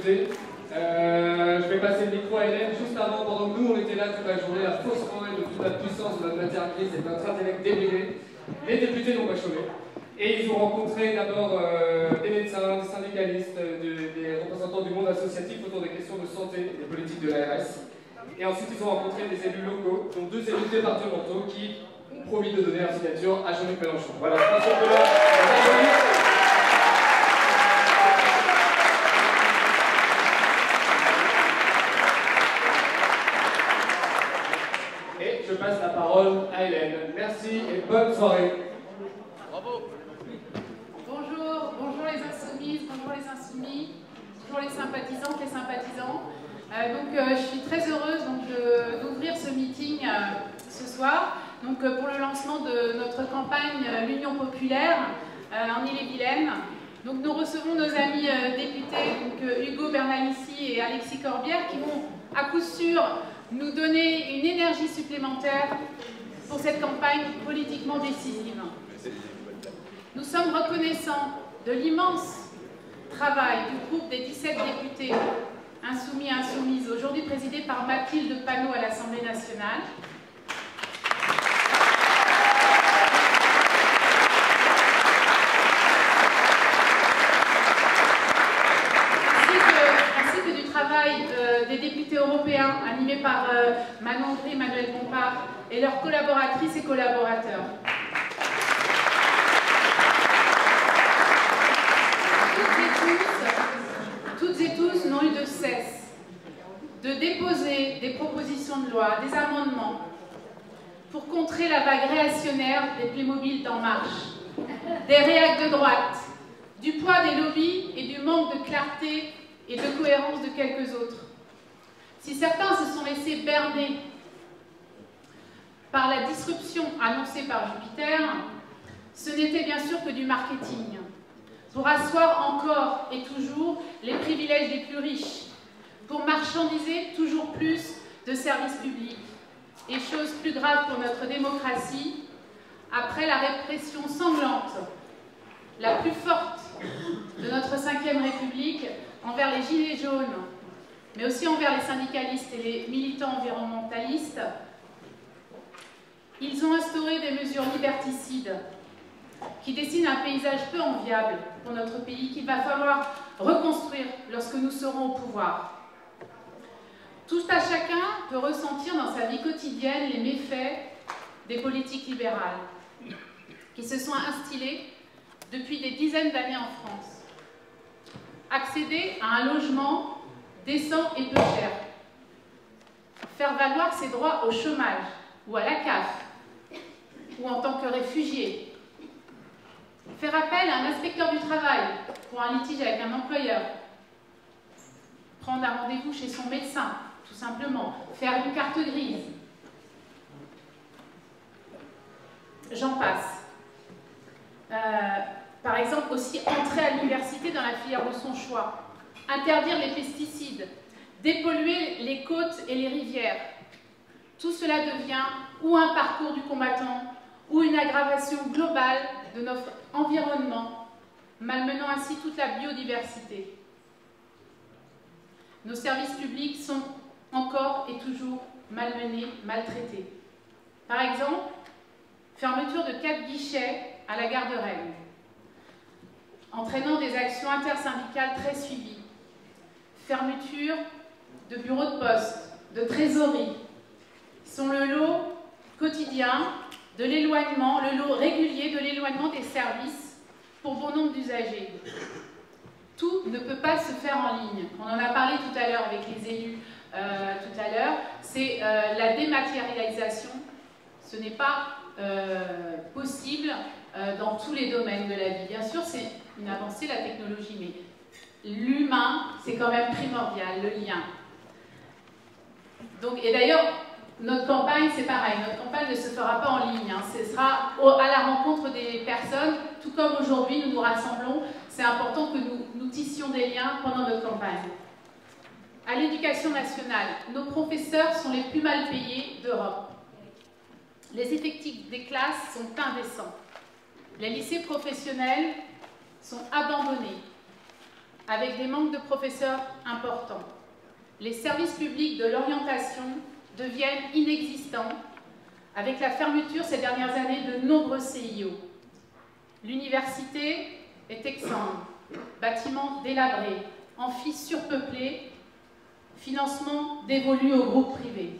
générosité. Je vais passer le micro à Hélène juste avant, pendant que nous on était là toute la journée à faussement et de toute la puissance de notre matière grise et de notre intellect débridé. Les députés n'ont pas chômé. Et ils ont rencontré d'abord des médecins, des syndicalistes, des représentants du monde associatif autour des questions de santé et des politiques de l'ARS. Et ensuite ils ont rencontré des élus locaux, dont 2 élus départementaux qui ont promis de donner leur signature à Jean-Luc Mélenchon. Voilà, je pense qu'on peut là. Je passe la parole à Hélène. Merci et bonne soirée. Bravo. Bonjour les insoumises, bonjour les insoumis, bonjour les sympathisantes, les sympathisants. Je suis très heureuse d'ouvrir ce meeting ce soir pour le lancement de notre campagne L'Union Populaire en Ille-et-Vilaine. Donc nous recevons nos amis députés Hugo Bernalici et Alexis Corbière qui vont à coup sûr nous donner une énergie supplémentaire pour cette campagne politiquement décisive. Nous sommes reconnaissants de l'immense travail du groupe des 17 députés insoumis et insoumises, aujourd'hui présidé par Mathilde Panot à l'Assemblée nationale. Des députés européens animés par Manon Aubry et Manuel Bompard et leurs collaboratrices et collaborateurs. Toutes et tous n'ont eu de cesse de déposer des propositions de loi, des amendements pour contrer la vague réactionnaire des Playmobil d'En Marche, des réacs de droite, du poids des lobbies et du manque de clarté et de cohérence de quelques autres. Si certains se sont laissés berner par la disruption annoncée par Jupiter, ce n'était bien sûr que du marketing, pour asseoir encore et toujours les privilèges des plus riches, pour marchandiser toujours plus de services publics, et chose plus grave pour notre démocratie, après la répression sanglante, la plus forte de notre 5e République, envers les gilets jaunes, mais aussi envers les syndicalistes et les militants environnementalistes, ils ont instauré des mesures liberticides qui dessinent un paysage peu enviable pour notre pays qu'il va falloir reconstruire lorsque nous serons au pouvoir. Tout à chacun peut ressentir dans sa vie quotidienne les méfaits des politiques libérales qui se sont instillées depuis des dizaines d'années en France. Accéder à un logement décent et peu cher, faire valoir ses droits au chômage ou à la CAF, ou en tant que réfugié, faire appel à un inspecteur du travail pour un litige avec un employeur, prendre un rendez-vous chez son médecin, tout simplement, faire une carte grise, j'en passe. Par exemple, aussi entrer à l'université dans la filière de son choix, interdire les pesticides, dépolluer les côtes et les rivières. Tout cela devient ou un parcours du combattant ou une aggravation globale de notre environnement, malmenant ainsi toute la biodiversité. Nos services publics sont encore et toujours malmenés, maltraités. Par exemple, fermeture de 4 guichets à la gare de Rennes, entraînant des actions intersyndicales très suivies. Fermeture de bureaux de poste, de trésorerie, sont le lot quotidien de l'éloignement, le lot régulier de l'éloignement des services pour bon nombre d'usagers. Tout ne peut pas se faire en ligne. On en a parlé tout à l'heure avec les élus tout à l'heure. C'est la dématérialisation. Ce n'est pas possible dans tous les domaines de la vie. Bien sûr, c'est une avancée, la technologie, mais l'humain, c'est quand même primordial, le lien. Donc, et d'ailleurs, notre campagne, c'est pareil. Notre campagne ne se fera pas en ligne. Hein. Ce sera à la rencontre des personnes, tout comme aujourd'hui, nous nous rassemblons. C'est important que nous tissions des liens pendant notre campagne. À l'éducation nationale, nos professeurs sont les plus mal payés d'Europe. Les effectifs des classes sont indécents. Les lycées professionnels sont abandonnés. avec des manques de professeurs importants. Les services publics de l'orientation deviennent inexistants, avec la fermeture ces dernières années de nombreux CIO. L'université est exsangue, bâtiments délabrés, amphis surpeuplés, financement dévolu aux groupes privés.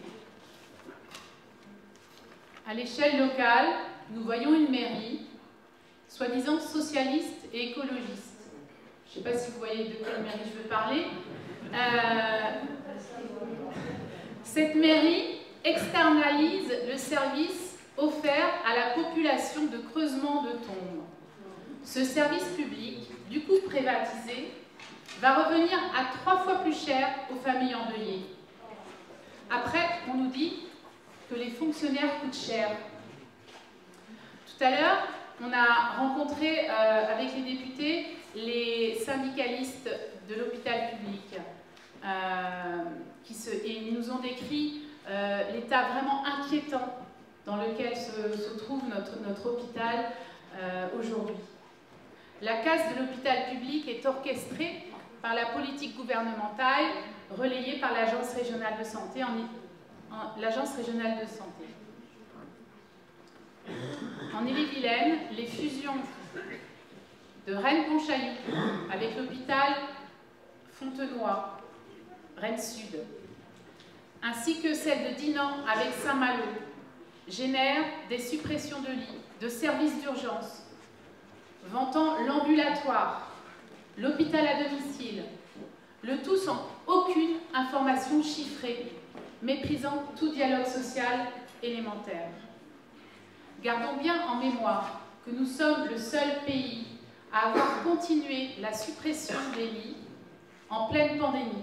À l'échelle locale, nous voyons une mairie, soi-disant socialiste et écologiste. Je ne sais pas si vous voyez de quelle mairie je veux parler. Cette mairie externalise le service offert à la population de creusement de tombes. Ce service public, du coup privatisé, va revenir à 3 fois plus cher aux familles endeuillées. Après, on nous dit que les fonctionnaires coûtent cher. Tout à l'heure, on a rencontré avec les députés les syndicalistes de l'hôpital public et ils nous ont décrit l'état vraiment inquiétant dans lequel se trouve notre hôpital aujourd'hui. La casse de l'hôpital public est orchestrée par la politique gouvernementale relayée par l'Agence régionale de santé. En Ille-et-Vilaine, les fusions de Rennes-Pontchaillou avec l'hôpital Fontenoy, Rennes Sud, ainsi que celle de Dinan avec Saint-Malo, génèrent des suppressions de lits, de services d'urgence, vantant l'ambulatoire, l'hôpital à domicile, le tout sans aucune information chiffrée, méprisant tout dialogue social élémentaire. Gardons bien en mémoire que nous sommes le seul pays à avoir continué la suppression des lits en pleine pandémie.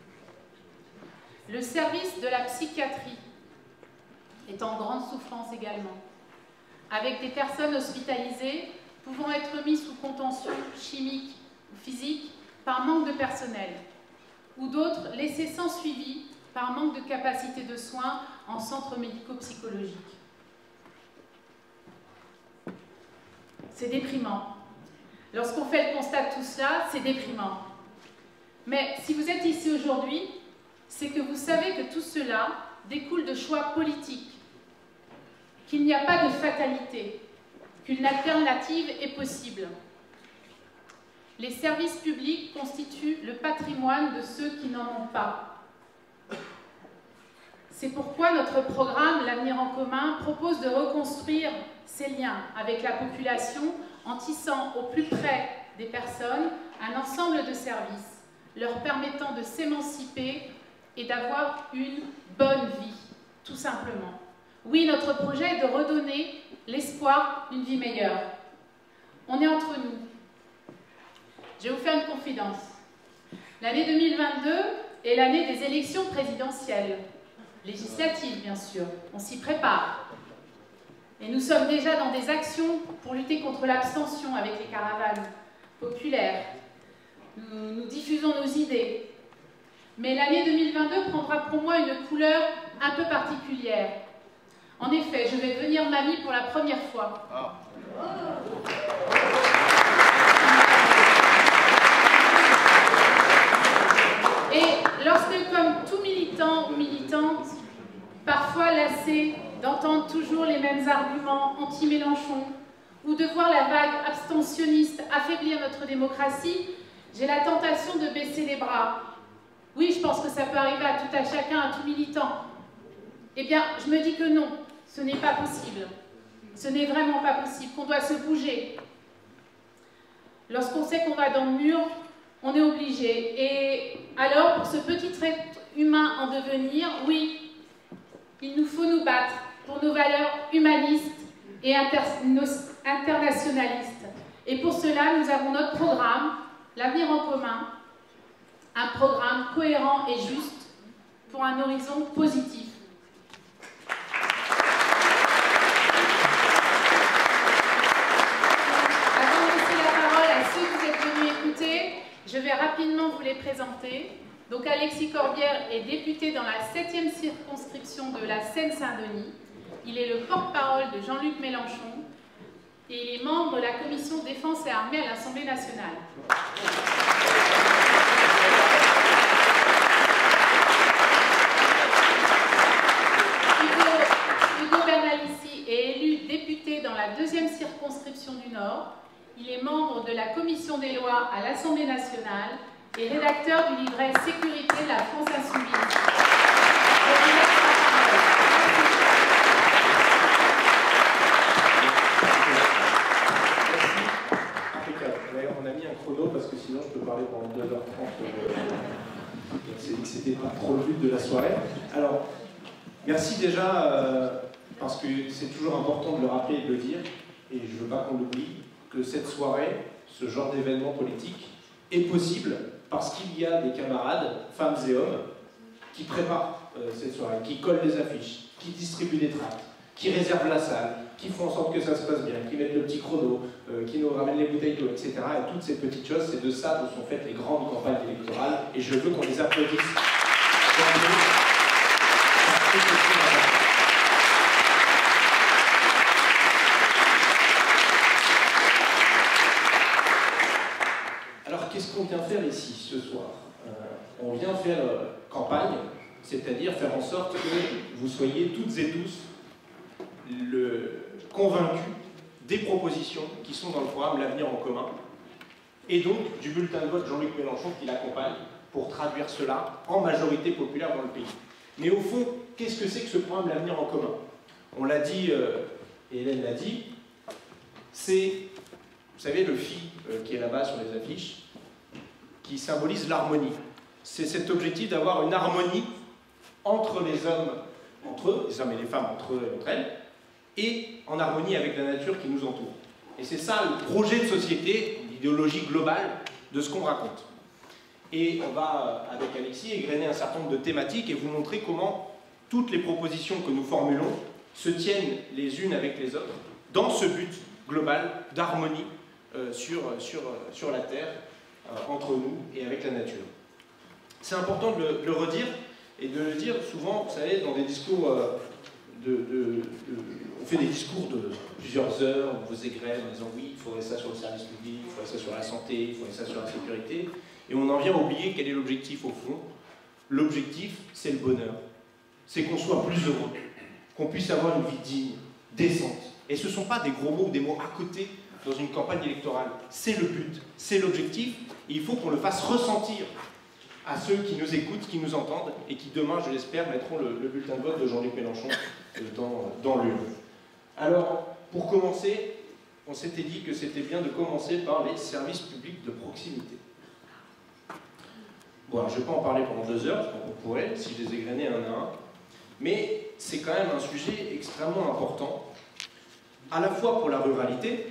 Le service de la psychiatrie est en grande souffrance également, avec des personnes hospitalisées pouvant être mises sous contention chimique ou physique par manque de personnel, ou d'autres laissées sans suivi par manque de capacité de soins en centre médico-psychologique. C'est déprimant. Lorsqu'on fait le constat de tout cela, c'est déprimant. Mais si vous êtes ici aujourd'hui, c'est que vous savez que tout cela découle de choix politiques, qu'il n'y a pas de fatalité, qu'une alternative est possible. Les services publics constituent le patrimoine de ceux qui n'en ont pas. C'est pourquoi notre programme L'Avenir en commun propose de reconstruire ces liens avec la population en tissant au plus près des personnes un ensemble de services leur permettant de s'émanciper et d'avoir une bonne vie, tout simplement. Oui, notre projet est de redonner l'espoir d'une vie meilleure. On est entre nous. Je vais vous faire une confidence. L'année 2022 est l'année des élections présidentielles, législatives bien sûr, on s'y prépare. Et nous sommes déjà dans des actions pour lutter contre l'abstention avec les caravanes populaires. Nous diffusons nos idées. Mais l'année 2022 prendra pour moi une couleur un peu particulière. En effet, je vais devenir mamie pour la première fois. Et lorsque, comme tout militant ou militante, parfois lassé d'entendre toujours les mêmes arguments anti-Mélenchon ou de voir la vague abstentionniste affaiblir notre démocratie, j'ai la tentation de baisser les bras. Oui, je pense que ça peut arriver à tout à chacun, à tout militant. Eh bien, je me dis que non, ce n'est pas possible. Ce n'est vraiment pas possible, qu'on doit se bouger. Lorsqu'on sait qu'on va dans le mur, on est obligé. Et alors, pour ce petit trait humain en devenir, oui, il nous faut nous battre pour nos valeurs humanistes et internationalistes. Et pour cela, nous avons notre programme, L'Avenir en commun, un programme cohérent et juste pour un horizon positif. Avant de laisser la parole à ceux que vous êtes venus écouter, je vais rapidement vous les présenter. Donc Alexis Corbière est député dans la 7e circonscription de la Seine-Saint-Denis. Il est le porte-parole de Jean-Luc Mélenchon et il est membre de la commission Défense et Armée à l'Assemblée nationale. Il est membre de la Commission des lois à l'Assemblée nationale et rédacteur du livret Sécurité de la France insoumise. On a mis un chrono parce que sinon je peux parler pendant 2h30. C'était pas trop le but de la soirée. Alors, merci déjà, parce que c'est toujours important de le rappeler et de le dire, et je ne veux pas qu'on l'oublie, que cette soirée, ce genre d'événement politique, est possible parce qu'il y a des camarades, femmes et hommes, qui préparent cette soirée, qui collent les affiches, qui distribuent des tracts, qui réservent la salle, qui font en sorte que ça se passe bien, qui mettent le petit chrono, qui nous ramènent les bouteilles d'eau, etc. Et toutes ces petites choses, c'est de ça dont sont faites les grandes campagnes électorales. Et je veux qu'on les applaudisse. Alors, qu'est-ce qu'on vient faire ici, ce soir? On vient faire campagne, c'est-à-dire faire en sorte que vous soyez toutes et tous convaincus des propositions qui sont dans le programme L'Avenir en commun, et donc du bulletin de vote Jean-Luc Mélenchon qui l'accompagne pour traduire cela en majorité populaire dans le pays. Mais au fond, qu'est-ce que c'est que ce programme L'Avenir en commun? On l'a dit, et Hélène l'a dit, c'est, vous savez, le phi qui est là-bas sur les affiches, qui symbolise l'harmonie. C'est cet objectif d'avoir une harmonie entre les hommes, entre eux, les hommes et les femmes entre eux et entre elles, et en harmonie avec la nature qui nous entoure. Et c'est ça le projet de société, l'idéologie globale de ce qu'on raconte. Et on va, avec Alexis, égrener un certain nombre de thématiques et vous montrer comment toutes les propositions que nous formulons se tiennent les unes avec les autres dans ce but global d'harmonie sur la Terre, entre nous et avec la nature. C'est important de le redire et de le dire souvent, vous savez, dans des discours on fait des discours de plusieurs heures, on vous égrène en disant oui, il faudrait ça sur le service public, il faudrait ça sur la santé, il faudrait ça sur la sécurité, et on en vient à oublier quel est l'objectif au fond. L'objectif, c'est le bonheur. C'est qu'on soit plus heureux, qu'on puisse avoir une vie digne, décente. Et ce ne sont pas des gros mots ou des mots à côté dans une campagne électorale. C'est le but, c'est l'objectif, et il faut qu'on le fasse ressentir à ceux qui nous écoutent, qui nous entendent, et qui demain, je l'espère, mettront le bulletin de vote de Jean-Luc Mélenchon dans l'urne. Alors, pour commencer, on s'était dit que c'était bien de commencer par les services publics de proximité. Bon, alors je ne vais pas en parler pendant 2 heures, on pourrait, si je les égrenais un à un, mais c'est quand même un sujet extrêmement important, à la fois pour la ruralité,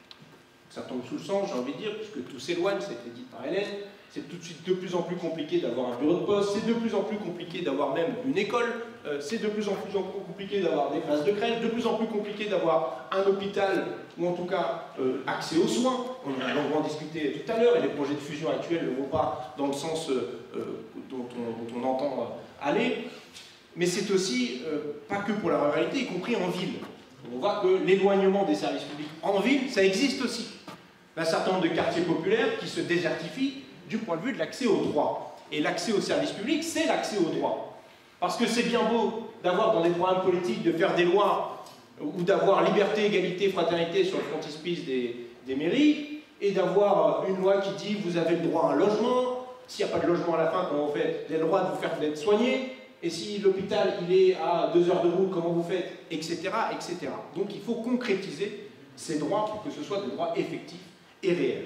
ça tombe sous le sens, j'ai envie de dire, puisque tout s'éloigne, c'était dit par Hélène, c'est tout de suite de plus en plus compliqué d'avoir un bureau de poste, c'est de plus en plus compliqué d'avoir même une école, c'est de plus en plus compliqué d'avoir des places de crèche, de plus en plus compliqué d'avoir un hôpital, ou en tout cas accès aux soins. On en a longuement discuté tout à l'heure, et les projets de fusion actuels ne vont pas dans le sens dont on entend aller. Mais c'est aussi, pas que pour la ruralité, y compris en ville. On voit que l'éloignement des services publics en ville, ça existe aussi. Un certain nombre de quartiers populaires qui se désertifient du point de vue de l'accès aux droits. Et l'accès aux services publics, c'est l'accès aux droits. Parce que c'est bien beau d'avoir dans des programmes politiques, de faire des lois, ou d'avoir liberté, égalité, fraternité sur le frontispice des mairies, et d'avoir une loi qui dit vous avez le droit à un logement, s'il n'y a pas de logement à la fin, comment vous faites? Vous avez le droit de vous faire d'être soigné, et si l'hôpital il est à 2 heures de route, comment vous faites? Etc. etc. Donc il faut concrétiser ces droits pour que ce soit des droits effectifs et réels.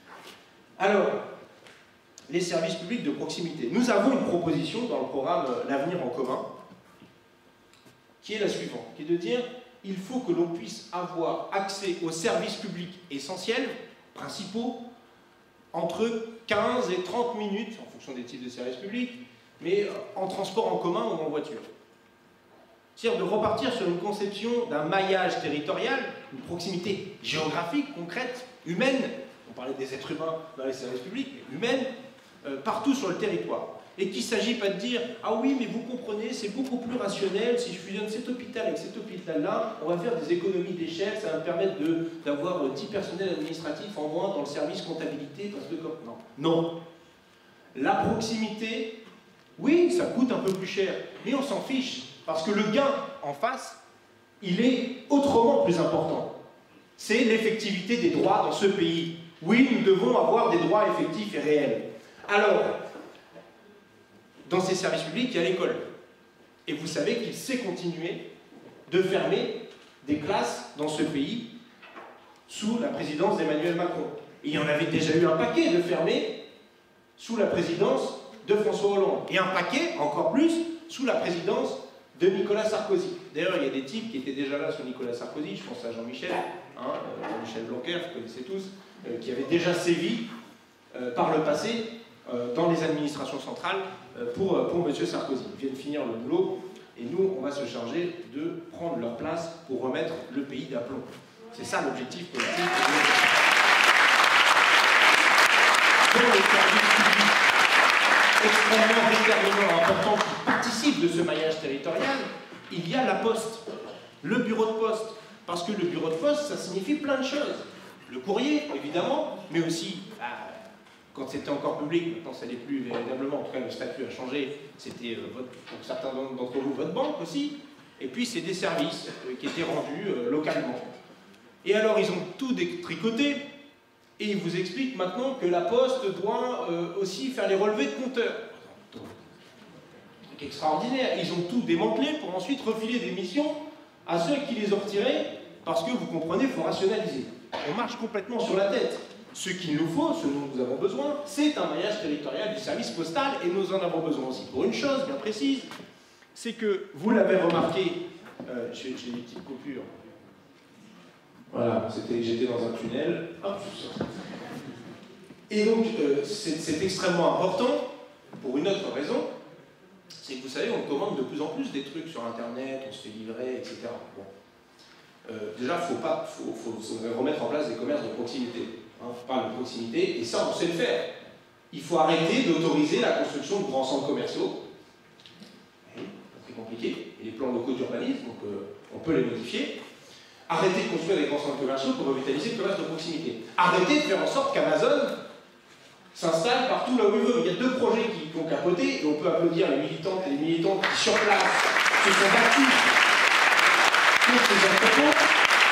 Alors, les services publics de proximité. Nous avons une proposition dans le programme L'Avenir en commun, qui est la suivante, qui est de dire il faut que l'on puisse avoir accès aux services publics essentiels, principaux, entre 15 et 30 minutes, en fonction des types de services publics, mais en transport en commun ou en voiture. C'est-à-dire de repartir sur une conception d'un maillage territorial, une proximité géographique, concrète, humaine, on parlait des êtres humains dans les services publics, mais humaine, partout sur le territoire. Et qu'il ne s'agit pas de dire « Ah oui, mais vous comprenez, c'est beaucoup plus rationnel, si je fusionne cet hôpital avec cet hôpital-là, on va faire des économies d'échelle, ça va me permettre d'avoir 10 personnels administratifs en moins dans le service comptabilité, parce que comme... » Non. Non. La proximité, oui, ça coûte un peu plus cher, mais on s'en fiche, parce que le gain en face, il est autrement plus important. c'est l'effectivité des droits dans ce pays. Oui, nous devons avoir des droits effectifs et réels. Alors, dans ces services publics, il y a l'école. Et vous savez qu'il sait continuer de fermer des classes dans ce pays sous la présidence d'Emmanuel Macron. Et il y en avait déjà eu un paquet de fermés sous la présidence de François Hollande. Et un paquet, encore plus, sous la présidence de Nicolas Sarkozy. D'ailleurs, il y a des types qui étaient déjà là sous Nicolas Sarkozy, je pense à Jean-Michel, Jean-Michel Blanquer, vous connaissez tous, qui avait déjà sévi par le passé dans les administrations centrales pour M. Sarkozy. Ils viennent finir le boulot et nous, on va se charger de prendre leur place pour remettre le pays d'aplomb. C'est ça l'objectif politique. Dans les services publics extrêmement déterminants, importants, qui participent de ce maillage territorial, il y a la poste, le bureau de poste. Parce que le bureau de poste, ça signifie plein de choses. Le courrier, évidemment, mais aussi, quand c'était encore public, maintenant ça n'est plus véritablement, en tout cas le statut a changé, c'était pour certains d'entre vous votre banque aussi, et puis c'est des services qui étaient rendus localement. Et alors ils ont tout détricoté, et ils vous expliquent maintenant que la Poste doit aussi faire les relevés de compteurs. C'est extraordinaire, ils ont tout démantelé pour ensuite refiler des missions à ceux qui les ont retirés, parce que vous comprenez, il faut rationaliser. On marche complètement sur la tête. Ce qu'il nous faut, ce dont nous avons besoin, c'est un maillage territorial du service postal, et nous en avons besoin aussi pour une chose bien précise, c'est que, vous l'avez remarqué, j'ai des petites coupures. Voilà, j'étais dans un tunnel. Hop, et donc, c'est extrêmement important, pour une autre raison, c'est que vous savez, on commande de plus en plus des trucs sur Internet, on se fait livrer, etc. Bon. Déjà, il faut remettre en place des commerces de proximité. On parle de proximité, et ça, on sait le faire. Il faut arrêter d'autoriser la construction de grands centres commerciaux. C'est compliqué. Et les plans locaux d'urbanisme, donc on peut les modifier. Arrêter de construire des grands centres commerciaux pour revitaliser le commerce de proximité. Arrêter de faire en sorte qu'Amazon s'installe partout là où il veut. Il y a 2 projets qui ont capoté, et on peut applaudir les militantes et les militants qui, sur place, se sont battus contre ces entrepôts.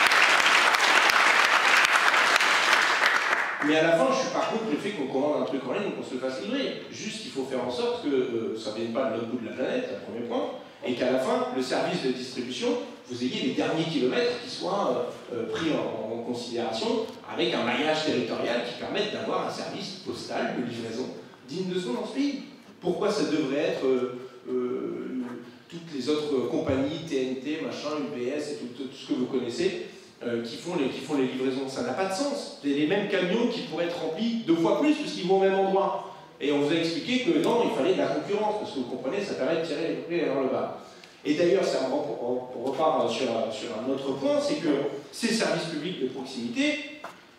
Mais à la fin, je suis pas contre le fait qu'on commande un truc en ligne ou qu'on se le fasse livrer. Juste, il faut faire en sorte que ça ne vienne pas de l'autre bout de la planète, c'est le premier point, et qu'à la fin, le service de distribution, vous ayez les derniers kilomètres qui soient pris en considération avec un maillage territorial qui permette d'avoir un service postal de livraison digne de son nom dans ce pays. Pourquoi ça devrait être toutes les autres compagnies, TNT, machin, UPS et tout ce que vous connaissez, qui font les livraisons? Ça n'a pas de sens. C'est les mêmes camions qui pourraient être remplis 2 fois plus puisqu'ils vont au même endroit. Et on vous a expliqué que non, il fallait de la concurrence, parce que vous comprenez, ça permet de tirer les prix vers le bas. Et d'ailleurs, on repart sur un autre point, c'est que ces services publics de proximité,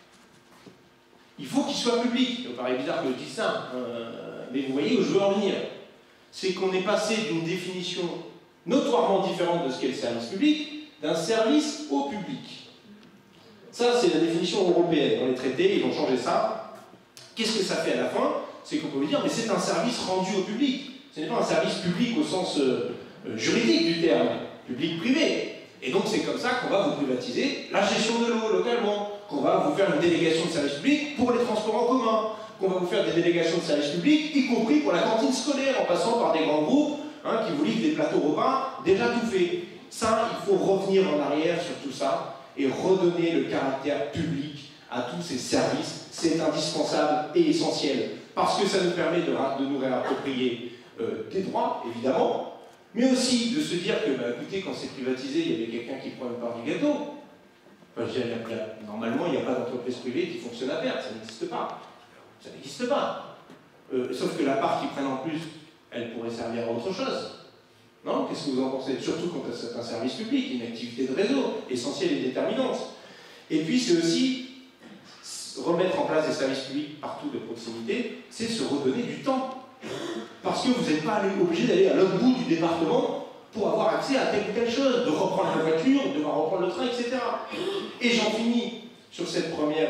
il faut qu'ils soient publics. Ça me paraît bizarre que je dise ça, mais vous voyez où je veux en venir. C'est qu'on est passé d'une définition notoirement différente de ce qu'est le service public, d'un service au public. Ça, c'est la définition européenne. Dans les traités, ils ont changé ça. Qu'est-ce que ça fait à la fin? C'est qu'on peut vous dire, mais c'est un service rendu au public. Ce n'est pas un service public au sens juridique du terme, public-privé. Et donc c'est comme ça qu'on va vous privatiser la gestion de l'eau localement, qu'on va vous faire une délégation de service public pour les transports en commun, qu'on va vous faire des délégations de service public, y compris pour la cantine scolaire, en passant par des grands groupes qui vous livrent des plateaux repas déjà tout faits. Ça, il faut revenir en arrière sur tout ça et redonner le caractère public à tous ces services. C'est indispensable et essentiel, parce que ça nous permet de nous réapproprier des droits, évidemment, mais aussi de se dire que, écoutez, quand c'est privatisé, il y avait quelqu'un qui prend une part du gâteau. Enfin, je veux dire, normalement, il n'y a pas d'entreprise privée qui fonctionne à perte, ça n'existe pas. Ça n'existe pas. Sauf que la part qu'ils prennent en plus, elle pourrait servir à autre chose. Non? Qu'est-ce que vous en pensez? Surtout quand c'est un service public, une activité de réseau, essentielle et déterminante. Et puis, c'est aussi remettre en place des services publics partout de proximité, c'est se redonner du temps. Parce que vous n'êtes pas obligé d'aller à l'autre bout du département pour avoir accès à telle ou telle chose, de reprendre la voiture, de devoir reprendre le train, etc. Et j'en finis sur cette premier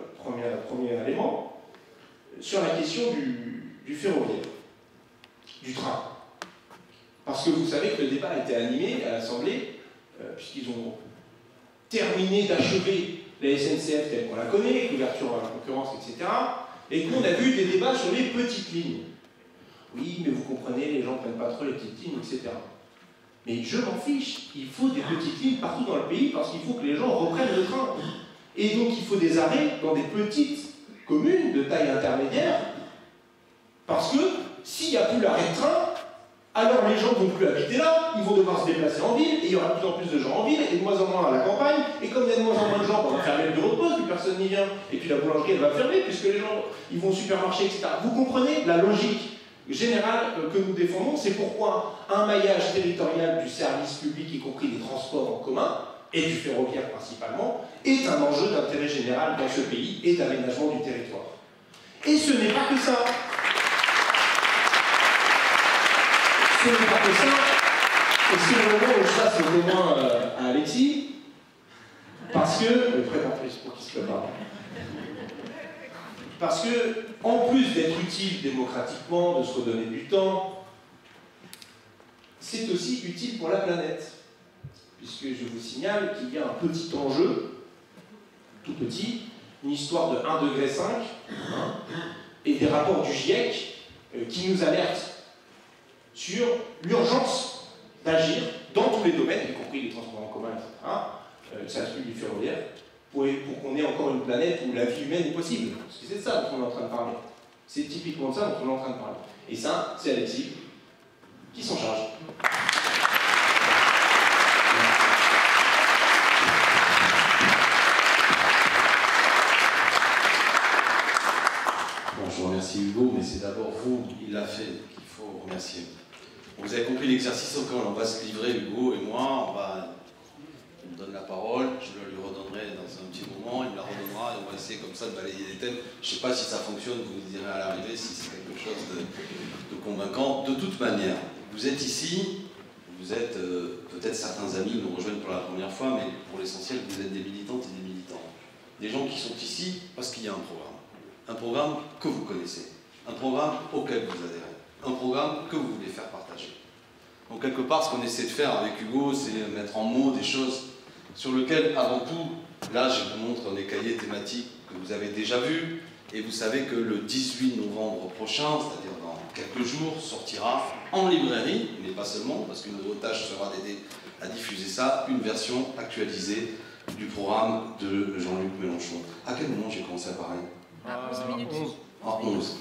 élément, sur la question du ferroviaire, du train. Parce que vous savez que le débat a été animé à l'Assemblée, puisqu'ils ont terminé d'achever la SNCF telle qu'on la connaît, l'ouverture à la concurrence, etc. Et qu'on a vu des débats sur les petites lignes. Oui, mais vous comprenez, les gens ne prennent pas trop les petites lignes, etc. Mais je m'en fiche, il faut des petites lignes partout dans le pays parce qu'il faut que les gens reprennent le train. Et donc il faut des arrêts dans des petites communes de taille intermédiaire parce que s'il n'y a plus l'arrêt de train, alors les gens ne vont plus habiter là, ils vont devoir se déplacer en ville, et il y aura de plus en plus de gens en ville, et de moins en moins à la campagne, et comme il y a de moins en moins de gens, on va fermer le bureau de poste, plus personne n'y vient, et puis la boulangerie elle va fermer, puisque les gens ils vont au supermarché, etc. Vous comprenez la logique générale que nous défendons, c'est pourquoi un maillage territorial du service public, y compris des transports en commun, et du ferroviaire principalement, est un enjeu d'intérêt général dans ce pays et d'aménagement du territoire. Et ce n'est pas que ça. Ce n'est pas que ça, et c'est le moment où je passe le témoin à Alexis, parce que, pour qu'il se prépare. Parce que, en plus d'être utile démocratiquement, de se redonner du temps, c'est aussi utile pour la planète. Puisque je vous signale qu'il y a un petit enjeu, tout petit, une histoire de 1,5 degré, hein, et des rapports du GIEC qui nous alertent sur l'urgence d'agir dans tous les domaines, y compris les transports en commun, etc., le service public ferroviaire, pour qu'on ait encore une planète où la vie humaine est possible. Parce que c'est de ça dont on est en train de parler. C'est typiquement de ça dont on est en train de parler. Et ça, c'est Alexis qui s'en charge. Bon, je remercie Hugo, mais c'est d'abord vous, il l'a fait, qu'il faut remercier. Vous avez compris l'exercice auquel on va se livrer, Hugo et moi. Il me donne la parole, je le lui redonnerai dans un petit moment, il me la redonnera et on va essayer comme ça de balayer les thèmes. Je ne sais pas si ça fonctionne, vous me direz à l'arrivée si c'est quelque chose de convaincant. De toute manière, vous êtes ici, vous êtes peut-être certains amis nous rejoignent pour la première fois, mais pour l'essentiel, vous êtes des militantes et des militants. Des gens qui sont ici parce qu'il y a un programme. Un programme que vous connaissez, un programme auquel vous adhérez, un programme que vous voulez faire partager. Donc quelque part, ce qu'on essaie de faire avec Hugo, c'est mettre en mots des choses sur lesquelles, avant tout, là je vous montre des cahiers thématiques que vous avez déjà vus, et vous savez que le 18 novembre prochain, c'est-à-dire dans quelques jours, sortira en librairie, mais pas seulement, parce qu'une de vos tâches sera d'aider à diffuser ça, une version actualisée du programme de Jean-Luc Mélenchon. À quel moment j'ai commencé à parler ? À 11 minutes. 11. Ah, 11.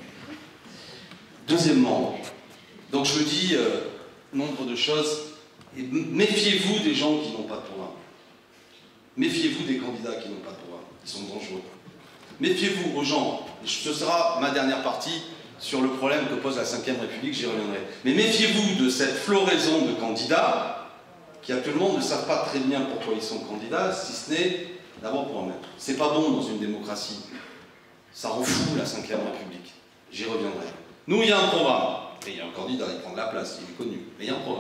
Deuxièmement, donc je me dis nombre de choses, et méfiez-vous des gens qui n'ont pas de programme. Méfiez-vous des candidats qui n'ont pas de programme, ils sont dangereux. Méfiez-vous aux gens, ce sera ma dernière partie sur le problème que pose la Ve République, j'y reviendrai. Mais méfiez-vous de cette floraison de candidats qui actuellement ne savent pas très bien pourquoi ils sont candidats, si ce n'est d'abord pour eux-mêmes. C'est pas bon dans une démocratie. Ça rend fou la Ve République. J'y reviendrai. Nous, il y a un programme. Et il y a un candidat, il prend de la place, il est connu. Mais il y a un programme.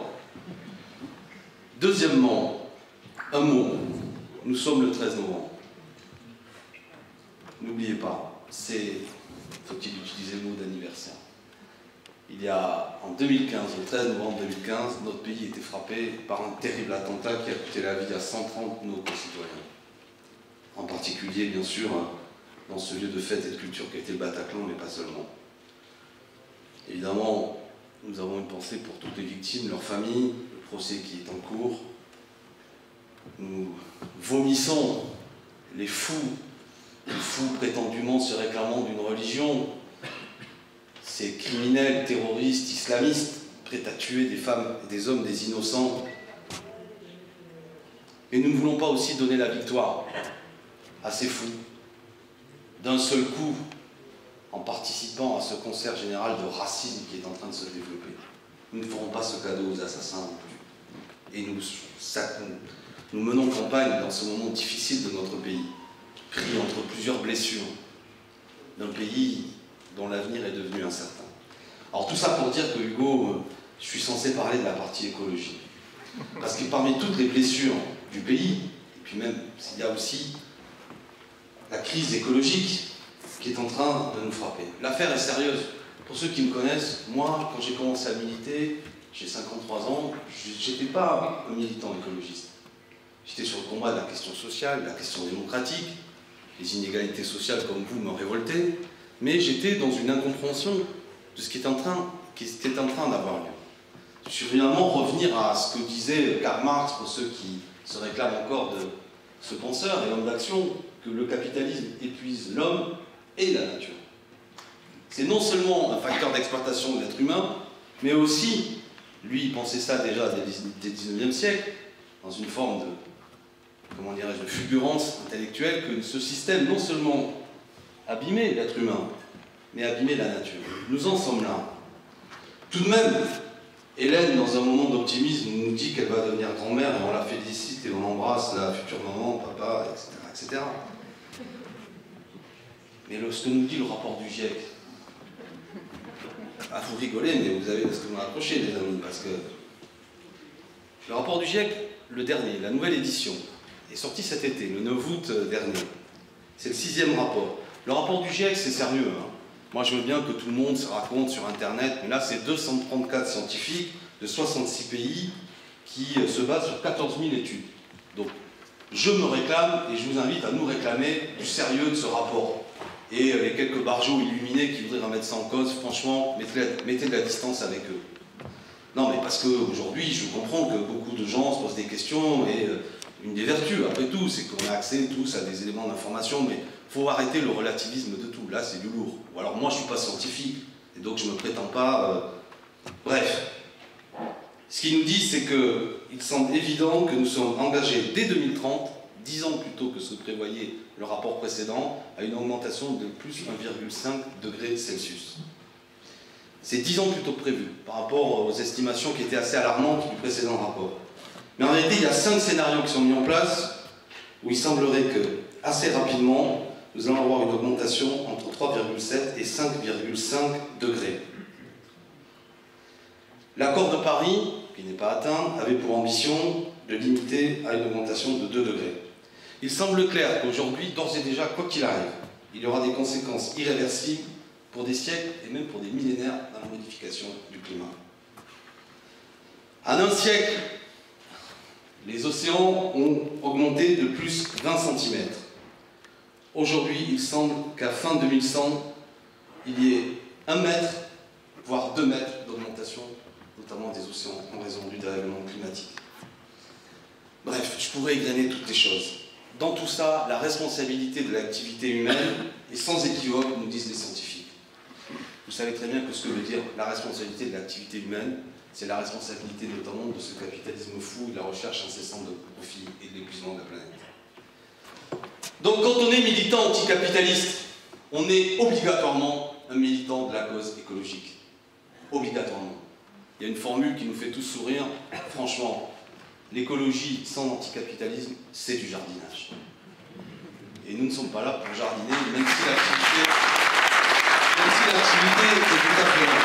Deuxièmement, un mot. Nous sommes le 13 novembre. N'oubliez pas, faut-il utiliser le mot d'anniversaire. Il y a, en 2015, le 13 novembre 2015, notre pays était frappé par un terrible attentat qui a coûté la vie à 130 de nos concitoyens. En particulier, bien sûr, dans ce lieu de fête et de culture qui a été le Bataclan, mais pas seulement. Évidemment, nous avons une pensée pour toutes les victimes, leurs familles, le procès qui est en cours. Nous vomissons les fous prétendument se réclamant d'une religion, ces criminels, terroristes, islamistes, prêts à tuer des femmes et des hommes, des innocents. Et nous ne voulons pas aussi donner la victoire à ces fous, d'un seul coup, en participant à ce concert général de racisme qui est en train de se développer. Nous ne ferons pas ce cadeau aux assassins non plus. Et nous menons campagne dans ce moment difficile de notre pays, pris entre plusieurs blessures, d'un pays dont l'avenir est devenu incertain. Alors tout ça pour dire que Hugo, je suis censé parler de la partie écologie. Parce que parmi toutes les blessures du pays, et puis même s'il y a aussi la crise écologique qui est en train de nous frapper. L'affaire est sérieuse. Pour ceux qui me connaissent, moi, quand j'ai commencé à militer, j'ai 53 ans, j'étais pas un militant écologiste. j'étais sur le combat de la question sociale, de la question démocratique. Les inégalités sociales, comme vous, me révoltaient. Mais j'étais dans une incompréhension de ce qui était en train d'avoir lieu. Je suis finalement revenir à ce que disait Karl Marx, pour ceux qui se réclament encore de ce penseur et l'homme d'action, que le capitalisme épuise l'homme et la nature. C'est non seulement un facteur d'exploitation de l'être humain, mais aussi, lui il pensait ça déjà dès le 19e siècle, dans une forme de, comment dirais-je, de fulgurance intellectuelle, que ce système non seulement abîmait l'être humain, mais abîmait la nature. Nous en sommes là. Tout de même, Hélène, dans un moment d'optimisme, nous dit qu'elle va devenir grand-mère et on la félicite et on embrasse la future maman, papa, etc. etc. Mais ce que nous dit le rapport du GIEC, ah, vous rigolez, mais vous avez ce que vous m'accrochez, les amis, parce que le rapport du GIEC, le dernier, la nouvelle édition, est sorti cet été, le 9 août dernier. C'est le 6e rapport. Le rapport du GIEC, c'est sérieux, hein. Moi, je veux bien que tout le monde se raconte sur Internet, mais là, c'est 234 scientifiques de 66 pays qui se basent sur 14 000 études. Donc, je me réclame et je vous invite à nous réclamer du sérieux de ce rapport. Et les quelques barjots illuminés qui voudraient remettre ça en cause, franchement, mettez de la distance avec eux. Non, mais parce qu'aujourd'hui, je comprends que beaucoup de gens se posent des questions et une des vertus, après tout, c'est qu'on a accès tous à des éléments d'information, mais il faut arrêter le relativisme de tout. Là, c'est du lourd. Ou alors, moi, je ne suis pas scientifique, et donc je ne me prétends pas... Bref. Ce qu'il nous dit, c'est qu'il semble évident que nous sommes engagés dès 2030, 10 ans plus tôt que ce que prévoyait le rapport précédent, à une augmentation de plus 1,5 degrés Celsius. C'est 10 ans plus tôt que prévu, par rapport aux estimations qui étaient assez alarmantes du précédent rapport. Mais en réalité, il y a 5 scénarios qui sont mis en place, où il semblerait que, assez rapidement, nous allons avoir une augmentation entre 3,7 et 5,5 degrés. L'accord de Paris, qui n'est pas atteint, avait pour ambition de limiter à une augmentation de 2 degrés. Il semble clair qu'aujourd'hui, d'ores et déjà, quoi qu'il arrive, il y aura des conséquences irréversibles pour des siècles et même pour des millénaires dans la modification du climat. En un siècle, les océans ont augmenté de plus 20 cm. Aujourd'hui, il semble qu'à fin 2100, il y ait 1 mètre, voire 2 mètres d'augmentation, notamment des océans en raison du dérèglement climatique. Bref, je pourrais égrener toutes les choses. Dans tout ça, la responsabilité de l'activité humaine est sans équivoque, nous disent les scientifiques. Vous savez très bien que ce que veut dire la responsabilité de l'activité humaine, c'est la responsabilité notamment de ce capitalisme fou, de la recherche incessante de profit et de l'épuisement de la planète. Donc quand on est militant anticapitaliste, on est obligatoirement un militant de la cause écologique. Obligatoirement. Il y a une formule qui nous fait tous sourire, franchement, l'écologie sans anticapitalisme, c'est du jardinage. Et nous ne sommes pas là pour jardiner, même si l'activité est tout à fait là.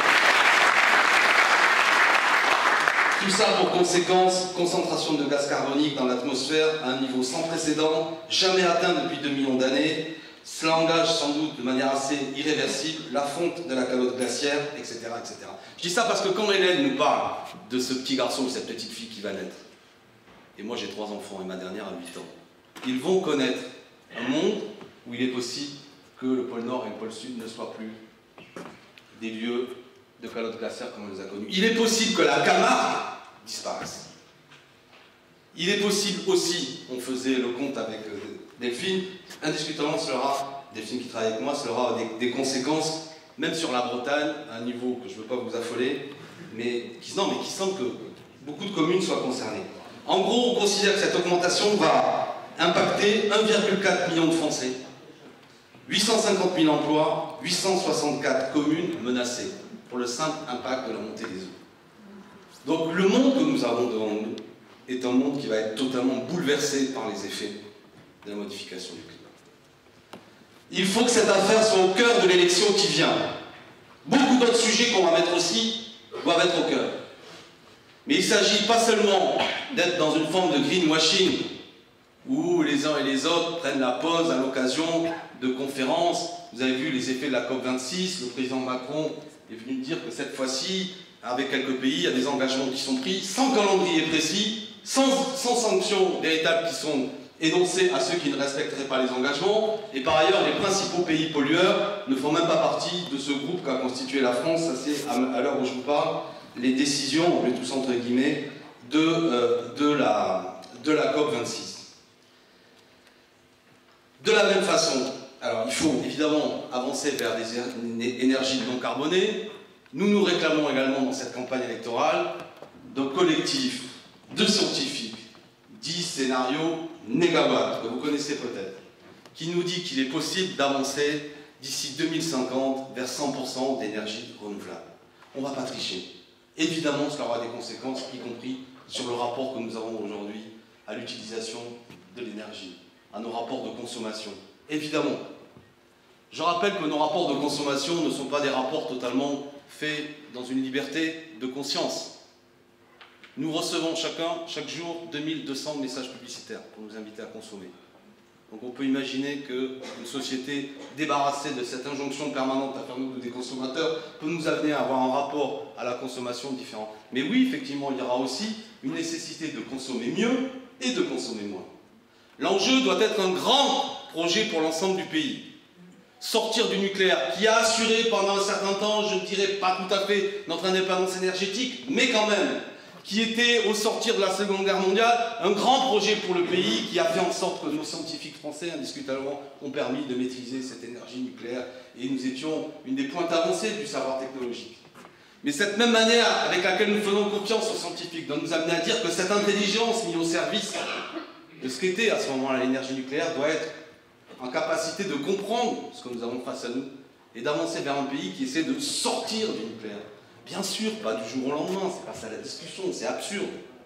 Tout ça pour conséquence, concentration de gaz carbonique dans l'atmosphère à un niveau sans précédent, jamais atteint depuis 2 millions d'années. Cela engage sans doute de manière assez irréversible la fonte de la calotte glaciaire, etc., etc. Je dis ça parce que quand Hélène nous parle de ce petit garçon ou cette petite fille qui va naître, et moi j'ai 3 enfants et ma dernière a 8 ans, ils vont connaître un monde où il est possible que le pôle Nord et le pôle Sud ne soient plus des lieux de calotte glaciaire comme on les a connus. Il est possible que la Camargue disparaisse. Il est possible aussi, on faisait le compte avec Delphine, indiscutablement cela aura, Delphine qui travaille avec moi, cela aura des conséquences, même sur la Bretagne, à un niveau que je ne veux pas vous affoler, mais qui semble que beaucoup de communes soient concernées. En gros, on considère que cette augmentation va impacter 1,4 million de Français, 850 000 emplois, 864 communes menacées, pour le simple impact de la montée des eaux. Donc le monde que nous avons devant nous est un monde qui va être totalement bouleversé par les effets de la modification du climat. Il faut que cette affaire soit au cœur de l'élection qui vient. Beaucoup d'autres sujets qu'on va mettre aussi doivent être au cœur. Mais il ne s'agit pas seulement d'être dans une forme de greenwashing où les uns et les autres prennent la pause à l'occasion de conférences. Vous avez vu les effets de la COP26, le président Macron est venu dire que cette fois-ci, avec quelques pays, il y a des engagements qui sont pris sans calendrier précis, sans sanctions véritables qui sont énoncées à ceux qui ne respecteraient pas les engagements. Et par ailleurs, les principaux pays pollueurs ne font même pas partie de ce groupe qu'a constitué la France. Ça, c'est, à l'heure où je vous parle, les décisions, on met tous entre guillemets, de la COP26. De la même façon, alors il faut évidemment avancer vers des énergies non carbonées. Nous réclamons également dans cette campagne électorale d'un collectif de scientifiques, 10 scénarios négawatts, que vous connaissez peut-être, qui nous dit qu'il est possible d'avancer d'ici 2050 vers 100% d'énergie renouvelable. On ne va pas tricher. Évidemment, cela aura des conséquences, y compris sur le rapport que nous avons aujourd'hui à l'utilisation de l'énergie, à nos rapports de consommation. Évidemment. Je rappelle que nos rapports de consommation ne sont pas des rapports totalement faits dans une liberté de conscience. Nous recevons chaque jour 2200 messages publicitaires pour nous inviter à consommer. Donc on peut imaginer qu'une société débarrassée de cette injonction permanente à faire nous des consommateurs peut nous amener à avoir un rapport à la consommation différent. Mais oui, effectivement, il y aura aussi une nécessité de consommer mieux et de consommer moins. L'enjeu doit être un grand projet pour l'ensemble du pays. Sortir du nucléaire, qui a assuré pendant un certain temps, je ne dirais pas tout à fait notre indépendance énergétique, mais quand même, qui était, au sortir de la Seconde Guerre mondiale, un grand projet pour le pays, qui a fait en sorte que nos scientifiques français, indiscutablement, ont permis de maîtriser cette énergie nucléaire, et nous étions une des pointes avancées du savoir technologique. Mais cette même manière avec laquelle nous faisons confiance aux scientifiques doit nous amener à dire que cette intelligence mise au service de ce qu'était à ce moment-là l'énergie nucléaire doit être en capacité de comprendre ce que nous avons face à nous et d'avancer vers un pays qui essaie de sortir du nucléaire. Bien sûr, pas du jour au lendemain, c'est pas ça la discussion, c'est absurde.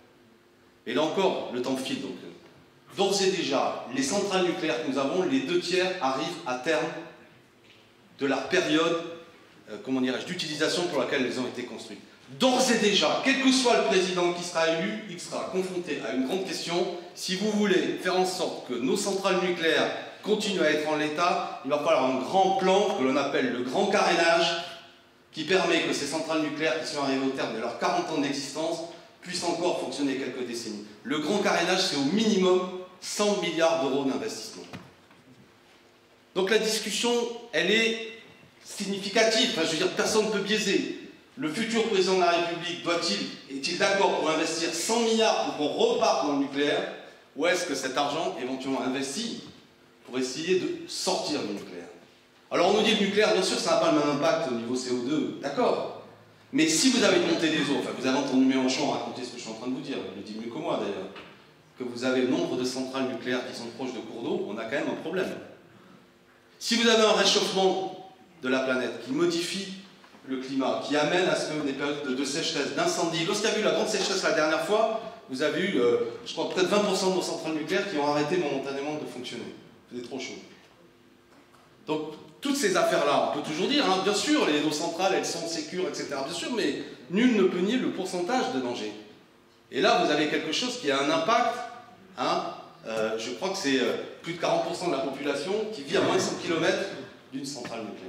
Et là encore, le temps file donc. D'ores et déjà, les centrales nucléaires que nous avons, les 2/3 arrivent à terme de la période, d'utilisation pour laquelle elles ont été construites. D'ores et déjà, quel que soit le président qui sera élu, il sera confronté à une grande question. Si vous voulez faire en sorte que nos centrales nucléaires continuent à être en l'état, il va falloir un grand plan que l'on appelle le grand carénage, qui permet que ces centrales nucléaires qui sont arrivées au terme de leurs 40 ans d'existence puissent encore fonctionner quelques décennies. Le grand carénage, c'est au minimum 100 milliards d'euros d'investissement. Donc la discussion, elle est significative. Enfin, je veux dire, personne ne peut biaiser. Le futur président de la République est-il d'accord pour investir 100 milliards pour qu'on reparte dans le nucléaire, ou est-ce que cet argent, éventuellement investi, pour essayer de sortir du nucléaire? Alors on nous dit le nucléaire, bien sûr, ça n'a pas le même impact au niveau CO2, d'accord. Mais si vous avez une montée des eaux, enfin vous avez entendu Mélenchon raconter ce que je suis en train de vous dire, il le dit mieux que moi d'ailleurs, que vous avez le nombre de centrales nucléaires qui sont proches de cours d'eau, on a quand même un problème. Si vous avez un réchauffement de la planète qui modifie le climat, qui amène à ce que des périodes de sécheresse, d'incendie, lorsqu'il y a eu la grande sécheresse la dernière fois, vous avez eu, je crois, près de 20% de nos centrales nucléaires qui ont arrêté momentanément de fonctionner. C'était trop chaud. Donc, toutes ces affaires-là, on peut toujours dire, hein, bien sûr, les eaux centrales, elles sont sécures, etc. Bien sûr, mais nul ne peut nier le pourcentage de danger. Et là, vous avez quelque chose qui a un impact, hein, je crois que c'est plus de 40% de la population qui vit à moins de 100 km d'une centrale nucléaire.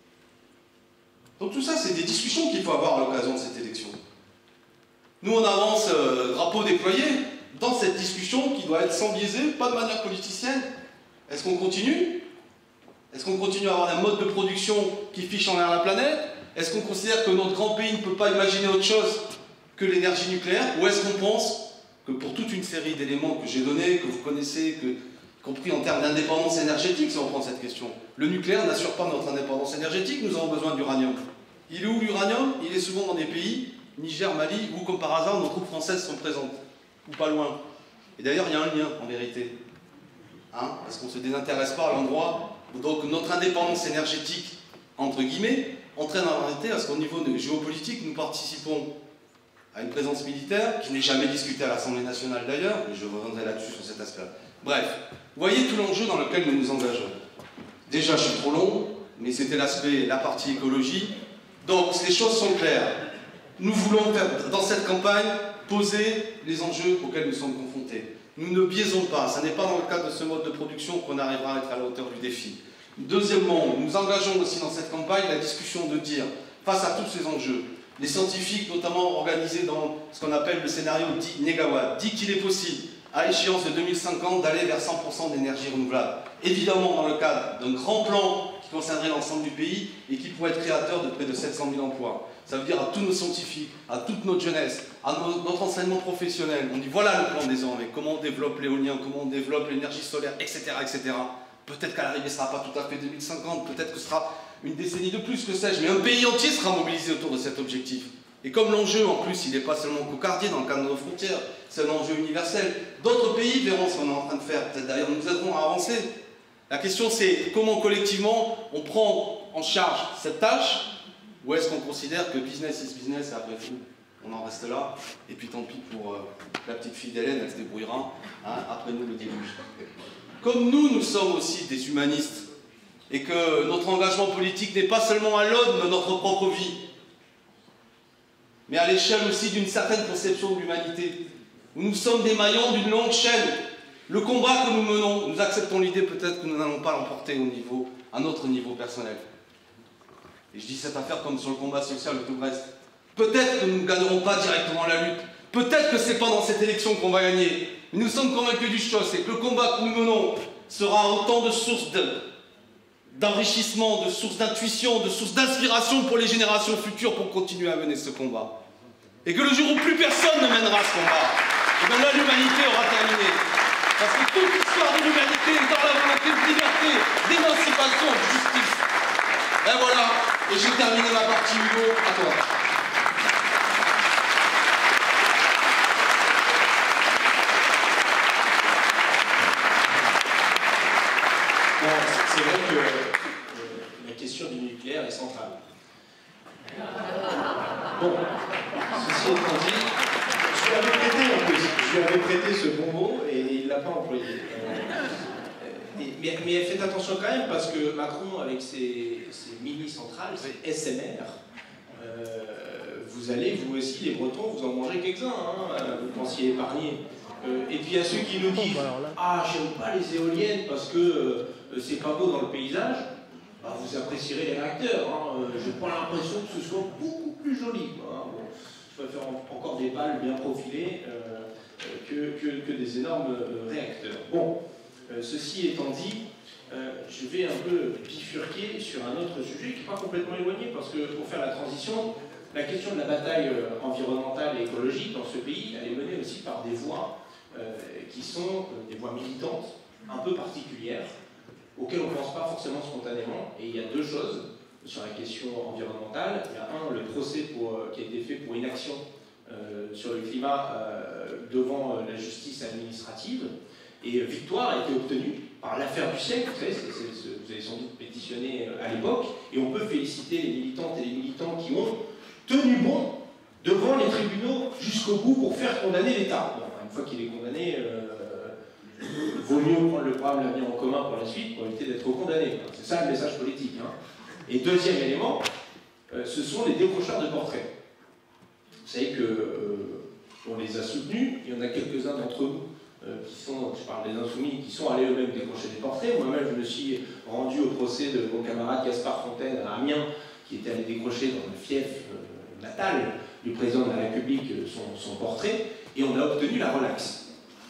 Donc tout ça, c'est des discussions qu'il faut avoir à l'occasion de cette élection. Nous, on avance drapeau déployé dans cette discussion qui doit être sans biaiser, pas de manière politicienne. Est-ce qu'on continue ? Est-ce qu'on continue à avoir un mode de production qui fiche en l'air la planète? Est-ce qu'on considère que notre grand pays ne peut pas imaginer autre chose que l'énergie nucléaire? Ou est-ce qu'on pense que pour toute une série d'éléments que j'ai donnés, que vous connaissez, y compris en termes d'indépendance énergétique, si on prend cette question, le nucléaire n'assure pas notre indépendance énergétique, nous avons besoin d'uranium. Il est où l'uranium? Il est souvent dans des pays, Niger, Mali, où comme par hasard nos troupes françaises sont présentes, ou pas loin. Et d'ailleurs, il y a un lien en vérité. Hein, parce qu'on ne se désintéresse pas à l'endroit. Donc notre indépendance énergétique, entre guillemets, entraîne en réalité à ce qu'au niveau géopolitique, nous participons à une présence militaire qui n'est jamais discutée à l'Assemblée nationale d'ailleurs, mais je reviendrai là-dessus sur cet aspect-là. Bref, vous voyez tout l'enjeu dans lequel nous nous engageons. Déjà, je suis trop long, mais c'était la partie écologie. Donc les choses sont claires. Nous voulons faire, dans cette campagne, poser les enjeux auxquels nous sommes confrontés. Nous ne biaisons pas, ce n'est pas dans le cadre de ce mode de production qu'on arrivera à être à la hauteur du défi. Deuxièmement, nous engageons aussi dans cette campagne la discussion de dire, face à tous ces enjeux, Les scientifiques, notamment organisés dans ce qu'on appelle le scénario 10 négawatts, dit qu'il est possible, à échéance de 2050, d'aller vers 100% d'énergie renouvelable. Évidemment, dans le cadre d'un grand plan qui concernerait l'ensemble du pays et qui pourrait être créateur de près de 700 000 emplois. Ça veut dire à tous nos scientifiques, à toute notre jeunesse, à notre enseignement professionnel, on dit voilà le plan désormais, comment on développe l'éolien, comment on développe l'énergie solaire, etc. etc. Peut-être qu'à l'arrivée, ce ne sera pas tout à fait 2050, peut-être que ce sera une décennie de plus, que sais-je, mais un pays entier sera mobilisé autour de cet objectif. Et comme l'enjeu, en plus, il n'est pas seulement cocardier dans le cadre de nos frontières, c'est un enjeu universel. D'autres pays verront ce qu'on est en train de faire, peut-être d'ailleurs nous aideront à avancer. La question, c'est comment collectivement on prend en charge cette tâche, ou est-ce qu'on considère que business is business et après tout, on en reste là, et puis tant pis pour la petite fille d'Hélène, elle se débrouillera, hein, après nous le déluge. Comme nous sommes aussi des humanistes, et que notre engagement politique n'est pas seulement à l'aune de notre propre vie, mais à l'échelle aussi d'une certaine conception de l'humanité, où nous sommes des maillons d'une longue chaîne. Le combat que nous menons, nous acceptons l'idée peut-être que nous n'allons pas l'emporter à notre niveau personnel. Et je dis cette affaire comme sur le combat social de tout Brest. Peut-être que nous ne gagnerons pas directement la lutte. Peut-être que ce n'est pas dans cette élection qu'on va gagner. Mais nous sommes convaincus d'une chose, c'est que le combat que nous menons sera autant de sources d'enrichissement, de sources d'intuition, de sources d'inspiration pour les générations futures pour continuer à mener ce combat. Et que le jour où plus personne ne mènera ce combat, et bien là l'humanité aura terminé. Parce que toute l'histoire de l'humanité est dans la volonté de liberté, d'émancipation, de justice. Et voilà, et j'ai terminé ma partie, Hugo, à toi. C'est vrai que la question du nucléaire est centrale. Bon, ceci étant dit, je lui avais prêté en plus, je lui avais prêté ce bon mot et il ne l'a pas employé. Mais faites attention quand même parce que Macron, avec ses mini-centrales, ses SMR, vous allez, vous aussi, les Bretons, vous en mangez quelques-uns, hein, vous pensiez épargner. Et puis il y a ceux qui nous disent « Ah, j'aime pas les éoliennes parce que c'est pas beau dans le paysage », bah, vous apprécierez les réacteurs. Hein. J'ai pas l'impression que ce soit beaucoup plus joli. Hein. Bon, je préfère encore des pales bien profilées que des énormes réacteurs. Bon, ceci étant dit, je vais un peu bifurquer sur un autre sujet qui n'est pas complètement éloigné parce que pour faire la transition, la question de la bataille environnementale et écologique dans ce pays, elle est menée aussi par des voix qui sont des voix militantes un peu particulières, auxquelles on ne pense pas forcément spontanément. Et il y a deux choses sur la question environnementale. Il y a un, le procès qui a été fait pour inaction sur le climat devant la justice administrative. Et victoire a été obtenue par l'affaire du siècle. Vous savez, vous avez sans doute pétitionné à l'époque. Et on peut féliciter les militantes et les militants qui ont tenu bon devant les tribunaux jusqu'au bout pour faire condamner l'État. Bon, une fois qu'il est condamné, il vaut mieux prendre le programme L'Avenir en commun pour la suite pour éviter d'être condamné. C'est ça le message politique. Hein. Et deuxième élément, ce sont les décrocheurs de portraits. Vous savez qu'on les a soutenus, il y en a quelques-uns d'entre nous qui sont, je parle des insoumis, qui sont allés eux-mêmes décrocher des portraits. Moi-même, je me suis rendu au procès de mon camarade Gaspard Fontaine à Amiens, qui était allé décrocher dans le fief natal du président de la République son portrait, et on a obtenu la relaxe.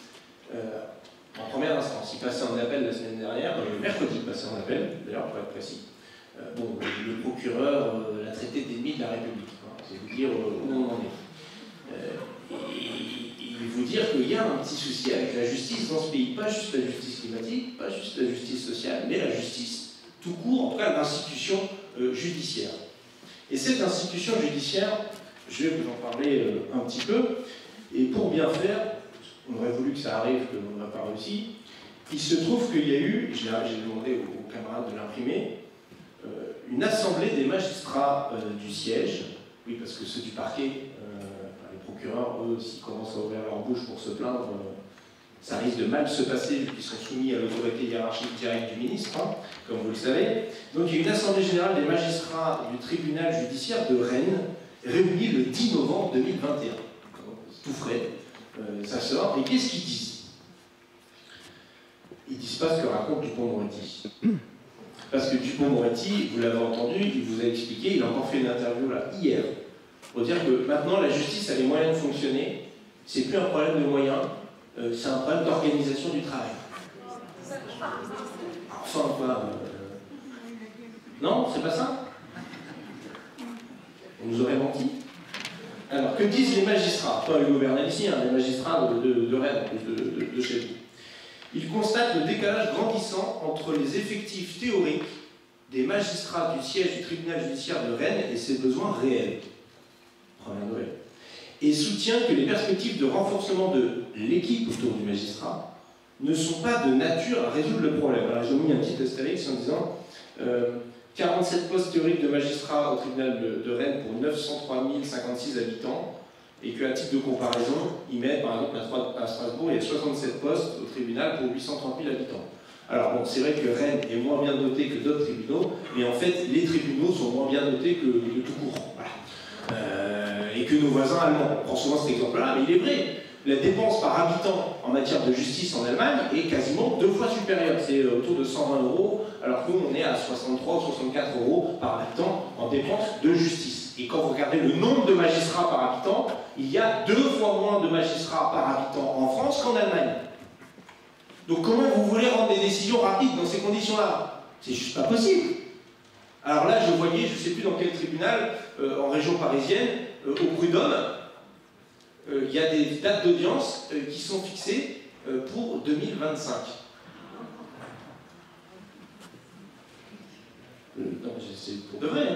En première instance, il passait en appel la semaine dernière, mercredi il passait en appel, d'ailleurs pour être précis. Bon, le procureur l'a traité d'ennemi de la République, hein, c'est vous dire où on en est. Et vous dire qu'il y a un petit souci avec la justice dans ce pays, pas juste la justice climatique, pas juste la justice sociale, mais la justice, tout court, en tout cas l'institution judiciaire. Et cette institution judiciaire, je vais vous en parler un petit peu, et pour bien faire, on aurait voulu que ça arrive, que l'on n'a pas réussi, il se trouve qu'il y a eu, j'ai demandé aux camarades de l'imprimer, une assemblée des magistrats du siège, oui parce que ceux du parquet, les procureurs, eux, s'ils commencent à ouvrir leur bouche pour se plaindre, ça risque de mal se passer vu qu'ils sont soumis à l'autorité hiérarchique directe du ministre, hein, comme vous le savez. Donc il y a une assemblée générale des magistrats du tribunal judiciaire de Rennes, réunie le 10 novembre 2021. Tout frais, ça sort. Et qu'est-ce qu'ils disent? Ils disent pas ce que raconte Dupond-Moretti. Parce que Dupond-Moretti, vous l'avez entendu, il vous a expliqué, il a encore fait une interview là, hier, Pour dire que maintenant la justice a les moyens de fonctionner, c'est plus un problème de moyens, c'est un problème d'organisation du travail. Enfin, quoi. Non, c'est pas ça? On nous aurait menti. Alors, que disent les magistrats? Pas Hugo Bernal ici, hein, les magistrats de Rennes, de chez vous. Ils constatent le décalage grandissant entre les effectifs théoriques des magistrats du siège du tribunal judiciaire de Rennes et ses besoins réels. Première nouvelle. Et soutient que les perspectives de renforcement de l'équipe autour du magistrat ne sont pas de nature à résoudre le problème. Alors j'ai mis un petit astérix en disant 47 postes théoriques de magistrats au tribunal de Rennes pour 903 056 habitants, et qu'à titre de comparaison, ils mettent par exemple à Strasbourg, il y a 67 postes au tribunal pour 830 000 habitants. Alors bon, c'est vrai que Rennes est moins bien doté que d'autres tribunaux, mais en fait, les tribunaux sont moins bien dotés que de tout court. Voilà. Et que nos voisins allemands. On prend souvent cet exemple-là, mais il est vrai. La dépense par habitant en matière de justice en Allemagne est quasiment 2 fois supérieure. C'est autour de 120 €, alors que nous, on est à 63 ou 64 € par habitant en dépenses de justice. Et quand vous regardez le nombre de magistrats par habitant, il y a 2 fois moins de magistrats par habitant en France qu'en Allemagne. Donc comment vous voulez rendre des décisions rapides dans ces conditions-là? C'est juste pas possible. Alors là, je voyais, je ne sais plus dans quel tribunal, en région parisienne, au Prud'homme, il y a des dates d'audience qui sont fixées pour 2025. Non, c'est pour de vrai.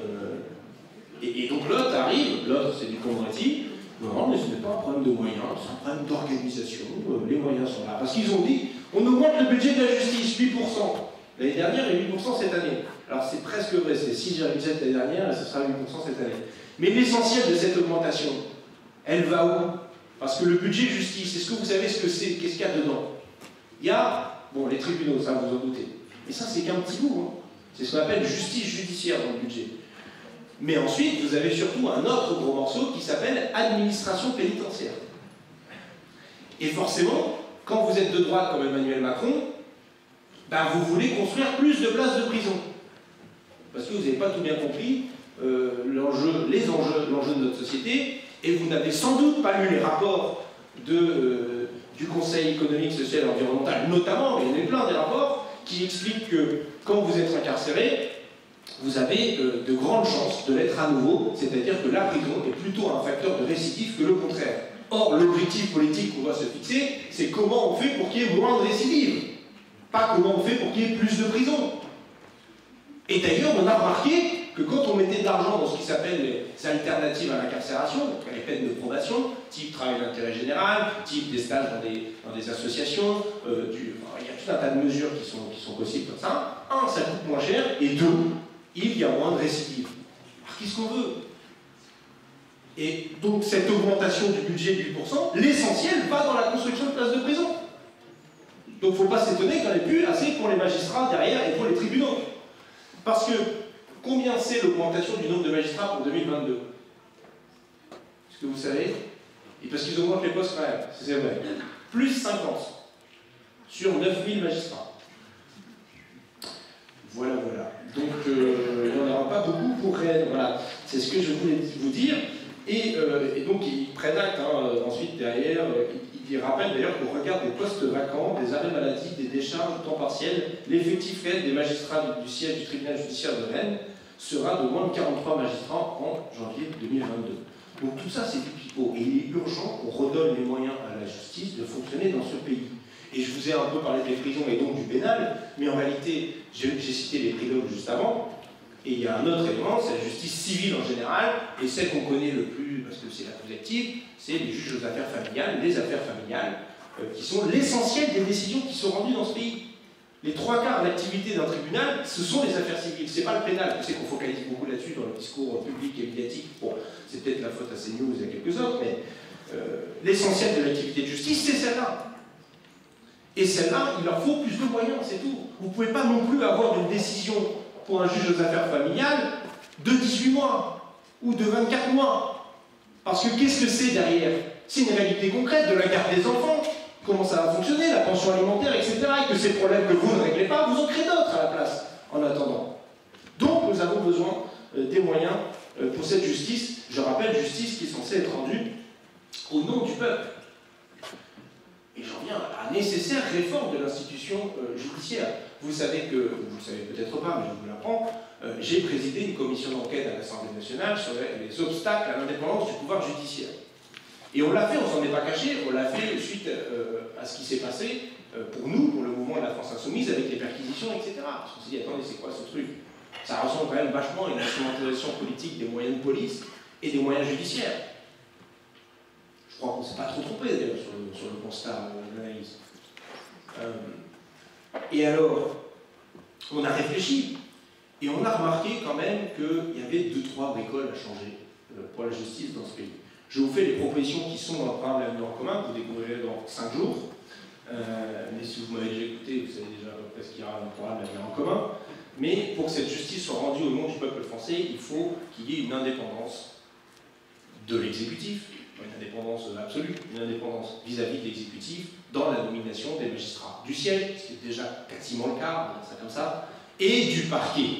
Et donc l'autre arrive, l'autre c'est du Dupond-Moretti. Non, mais ce n'est pas un problème de moyens, c'est un problème d'organisation. Les moyens sont là. Parce qu'ils ont dit, on augmente le budget de la justice, 8%. L'année dernière et 8% cette année. Alors c'est presque vrai, c'est 6,7 l'année dernière et ce sera 8% cette année. Mais l'essentiel de cette augmentation, elle va où? Parce que le budget justice, est-ce que vous savez ce que c'est? Qu'est-ce qu'il y a dedans? Il y a, bon, les tribunaux, ça vous en doutez. Mais ça, c'est qu'un petit bout. Hein. C'est ce qu'on appelle justice judiciaire dans le budget. Mais ensuite, vous avez surtout un autre gros morceau qui s'appelle administration pénitentiaire. Et forcément, quand vous êtes de droite comme Emmanuel Macron, ben vous voulez construire plus de places de prison. Parce que vous n'avez pas tout bien compris l'enjeu de notre société, et vous n'avez sans doute pas lu les rapports du Conseil économique, social et environnemental, notamment, il y en a plein des rapports, qui expliquent que quand vous êtes incarcéré, vous avez de grandes chances de l'être à nouveau, c'est-à-dire que la prison est plutôt un facteur de récidive que le contraire. Or, l'objectif politique qu'on doit se fixer, c'est comment on fait pour qu'il y ait moins de récidive, pas comment on fait pour qu'il y ait plus de prison. Et d'ailleurs, on a remarqué que quand on mettait de l'argent dans ce qui s'appelle les alternatives à l'incarcération, donc les peines de probation, type travail d'intérêt général, type des stages dans des associations, il y a tout un tas de mesures qui sont possibles comme ça. Un, ça coûte moins cher, et deux, il y a moins de récidive. Alors qu'est-ce qu'on veut? Et donc cette augmentation du budget de 8%, l'essentiel va dans la construction de places de prison. Donc il ne faut pas s'étonner qu'il n'y en ait plus assez pour les magistrats derrière et pour les tribunaux. Parce que combien c'est l'augmentation du nombre de magistrats pour 2022? Est-ce que vous savez? Et parce qu'ils augmentent les postes quand même, c'est vrai. Plus 50 sur 9000 magistrats. Voilà. Donc il n'y en aura pas beaucoup pour Rennes. Voilà, c'est ce que je voulais vous dire. Et donc ils prennent acte ensuite derrière. Il rappelle d'ailleurs qu'au regard des postes vacants, des arrêts maladie, des décharges temps partiel, l'effectif réel des magistrats du siège du tribunal judiciaire de Rennes sera de moins de 43 magistrats en janvier 2022. Donc tout ça c'est du pipeau. Et il est urgent qu'on redonne les moyens à la justice de fonctionner dans ce pays. Et je vous ai un peu parlé des prisons et donc du pénal, mais en réalité, j'ai cité les prisons juste avant, et il y a un autre élément, c'est la justice civile en général, et celle qu'on connaît le plus, parce que c'est la plus active, c'est les juges aux affaires familiales, les affaires familiales, qui sont l'essentiel des décisions qui sont rendues dans ce pays. Les 3/4 de l'activité d'un tribunal, ce sont les affaires civiles, c'est pas le pénal. Je sais qu'on focalise beaucoup là-dessus dans le discours public et médiatique. Bon, c'est peut-être la faute à CNews et à quelques autres, mais l'essentiel de l'activité de justice, c'est celle-là. Et celle-là, il leur faut plus de moyens, c'est tout. Vous ne pouvez pas non plus avoir une décision pour un juge aux affaires familiales de 18 mois ou de 24 mois. Parce que qu'est-ce que c'est derrière? C'est une réalité concrète de la garde des enfants, comment ça va fonctionner, la pension alimentaire, etc. Et que ces problèmes que vous ne réglez pas, vous en créez d'autres à la place, en attendant. Donc nous avons besoin des moyens pour cette justice, je rappelle, justice qui est censée être rendue au nom du peuple. Et j'en viens à la nécessaire réforme de l'institution judiciaire. Vous savez que, vous ne le savez peut-être pas, mais je vous l'apprends, j'ai présidé une commission d'enquête à l'Assemblée nationale sur les obstacles à l'indépendance du pouvoir judiciaire. Et on l'a fait, on s'en est pas caché, on l'a fait suite à ce qui s'est passé pour nous, pour le mouvement de la France Insoumise, avec les perquisitions, etc. Parce qu'on s'est dit, attendez, c'est quoi ce truc? Ça ressemble quand même vachement à une instrumentalisation politique des moyens de police et des moyens judiciaires. Je crois qu'on ne s'est pas trop trompé d'ailleurs sur le constat de l'analyse. Et alors, on a réfléchi et on a remarqué quand même qu'il y avait 2-3 bricoles à changer pour la justice dans ce pays. Je vous fais les propositions qui sont dans le programme L'Avenir en commun, que vous découvrirez dans 5 jours. Mais si vous m'avez déjà écouté, vous savez déjà à peu près ce qu'il y aura dans le programme L'Avenir en commun. Mais pour que cette justice soit rendue au nom du peuple français, il faut qu'il y ait une indépendance de l'exécutif, une indépendance absolue, une indépendance vis-à-vis de l'exécutif dans la nomination des magistrats du siège, ce qui est déjà quasiment le cas, on va dire ça comme ça, et du parquet.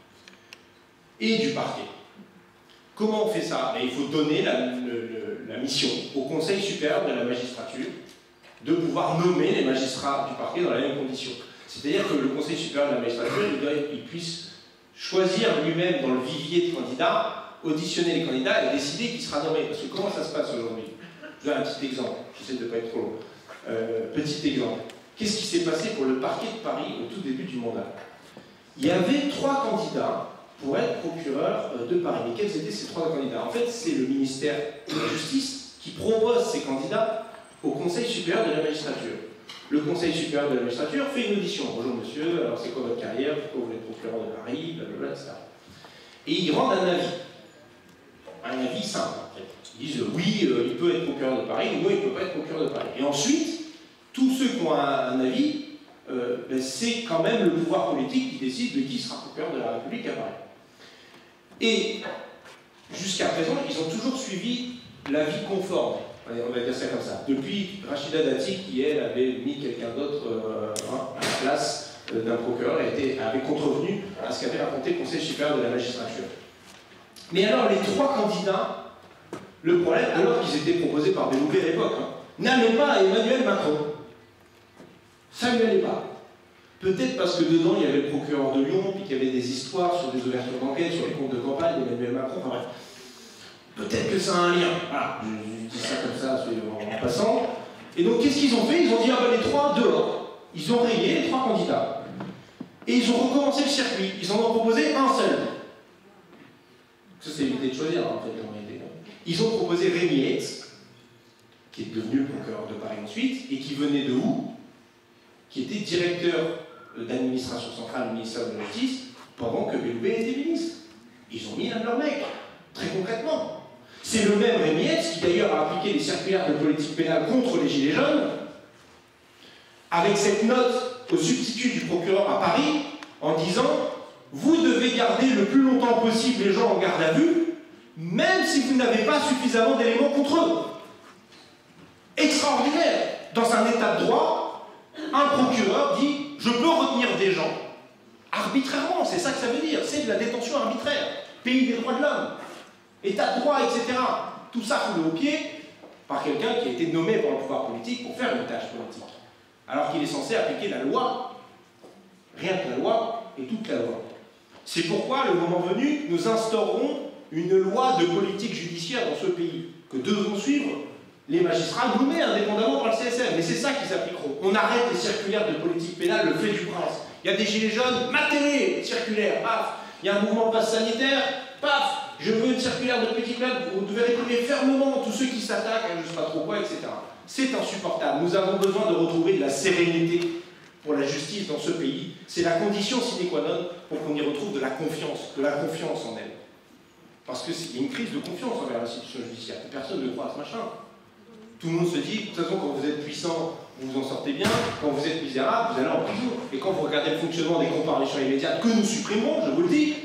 Et du parquet. Comment on fait ça? Il faut donner la mission au Conseil supérieur de la magistrature de pouvoir nommer les magistrats du parquet dans les mêmes conditions. C'est-à-dire que le Conseil supérieur de la magistrature, il puisse choisir lui-même dans le vivier de candidats, auditionner les candidats et décider qui sera nommé. Parce que comment ça se passe aujourd'hui? Je donne un petit exemple, j'essaie de ne pas être trop long. Petit exemple. Qu'est-ce qui s'est passé pour le parquet de Paris au tout début du mandat? Il y avait 3 candidats pour être procureur de Paris. Mais quels étaient ces 3 candidats? En fait, c'est le ministère de la Justice qui propose ces candidats au Conseil supérieur de la magistrature. Le Conseil supérieur de la magistrature fait une audition. Bonjour monsieur, alors c'est quoi votre carrière? Pourquoi vous êtes procureur de Paris? Blablabla, etc. Et ils rendent un avis. Un avis simple, en fait. Ils disent oui, il peut être procureur de Paris, ou non, il ne peut pas être procureur de Paris. Et ensuite, tous ceux qui ont un avis, c'est quand même le pouvoir politique qui décide de qui sera procureur de la République à Paris. Et jusqu'à présent, ils ont toujours suivi l'avis conforme. On va dire ça comme ça. Depuis Rachida Dati, qui elle avait mis quelqu'un d'autre à la place d'un procureur, et avait contrevenu à ce qu'avait raconté le Conseil supérieur de la magistrature. Mais alors, les 3 candidats, le problème, alors qu'ils étaient proposés par Belloubet à l'époque, n'allaient pas à Emmanuel Macron. Ça ne lui allait pas. Peut-être parce que dedans, il y avait le procureur de Lyon, puis qu'il y avait des histoires sur des ouvertures d'enquête, sur les comptes de campagne d'Emmanuel Macron, enfin bref. Peut-être que ça a un lien. Voilà, je dis ça comme ça en passant. Et donc, qu'est-ce qu'ils ont fait? Ils ont dit, ah ben les 3 dehors. Ils ont rayé les 3 candidats. Et ils ont recommencé le circuit. Ils en ont proposé un seul. Ça, c'est éviter de choisir, en fait, en réalité. Ils ont proposé Rémi Hetz, qui est devenu le procureur de Paris ensuite, et qui venait de où? Qui était directeur d'administration centrale du ministère de la Justice pendant que Belloubet était ministre. Ils ont mis un de leurs mecs, très concrètement. C'est le même Rémi Hetz qui d'ailleurs a appliqué les circulaires de politique pénale contre les Gilets jaunes, avec cette note au substitut du procureur à Paris, en disant « Vous devez garder le plus longtemps possible les gens en garde à vue, même si vous n'avez pas suffisamment d'éléments contre eux. » Extraordinaire. Dans un état de droit, un procureur dit « Je peux retenir des gens arbitrairement », c'est ça que ça veut dire, c'est de la détention arbitraire. Pays des droits de l'homme, état de droit, etc. Tout ça foulé au pied par quelqu'un qui a été nommé par le pouvoir politique pour faire une tâche politique. Alors qu'il est censé appliquer la loi, rien que la loi et toute la loi. C'est pourquoi, le moment venu, nous instaurerons une loi de politique judiciaire dans ce pays, que devront suivre les magistrats nommés indépendamment par le CSM. Mais c'est ça qui s'appliqueront. On arrête les circulaires de politique pénale, le fait du prince. Il y a des gilets jaunes, matez-les, circulaires, paf. Il y a un mouvement de passe sanitaire, paf. Je veux une circulaire de politique pénale, vous devez réprimer fermement tous ceux qui s'attaquent à je ne sais pas trop quoi, etc. C'est insupportable. Nous avons besoin de retrouver de la sérénité pour la justice dans ce pays. C'est la condition sine qua non pour qu'on y retrouve de la confiance en elle. Parce qu'il y a une crise de confiance envers l'institution judiciaire. Personne ne croit à ce machin. Tout le monde se dit, de toute façon, quand vous êtes puissant, vous vous en sortez bien. Quand vous êtes misérable, vous allez en prison. Et quand vous regardez le fonctionnement des comparutions immédiates que nous supprimons, je vous le dis,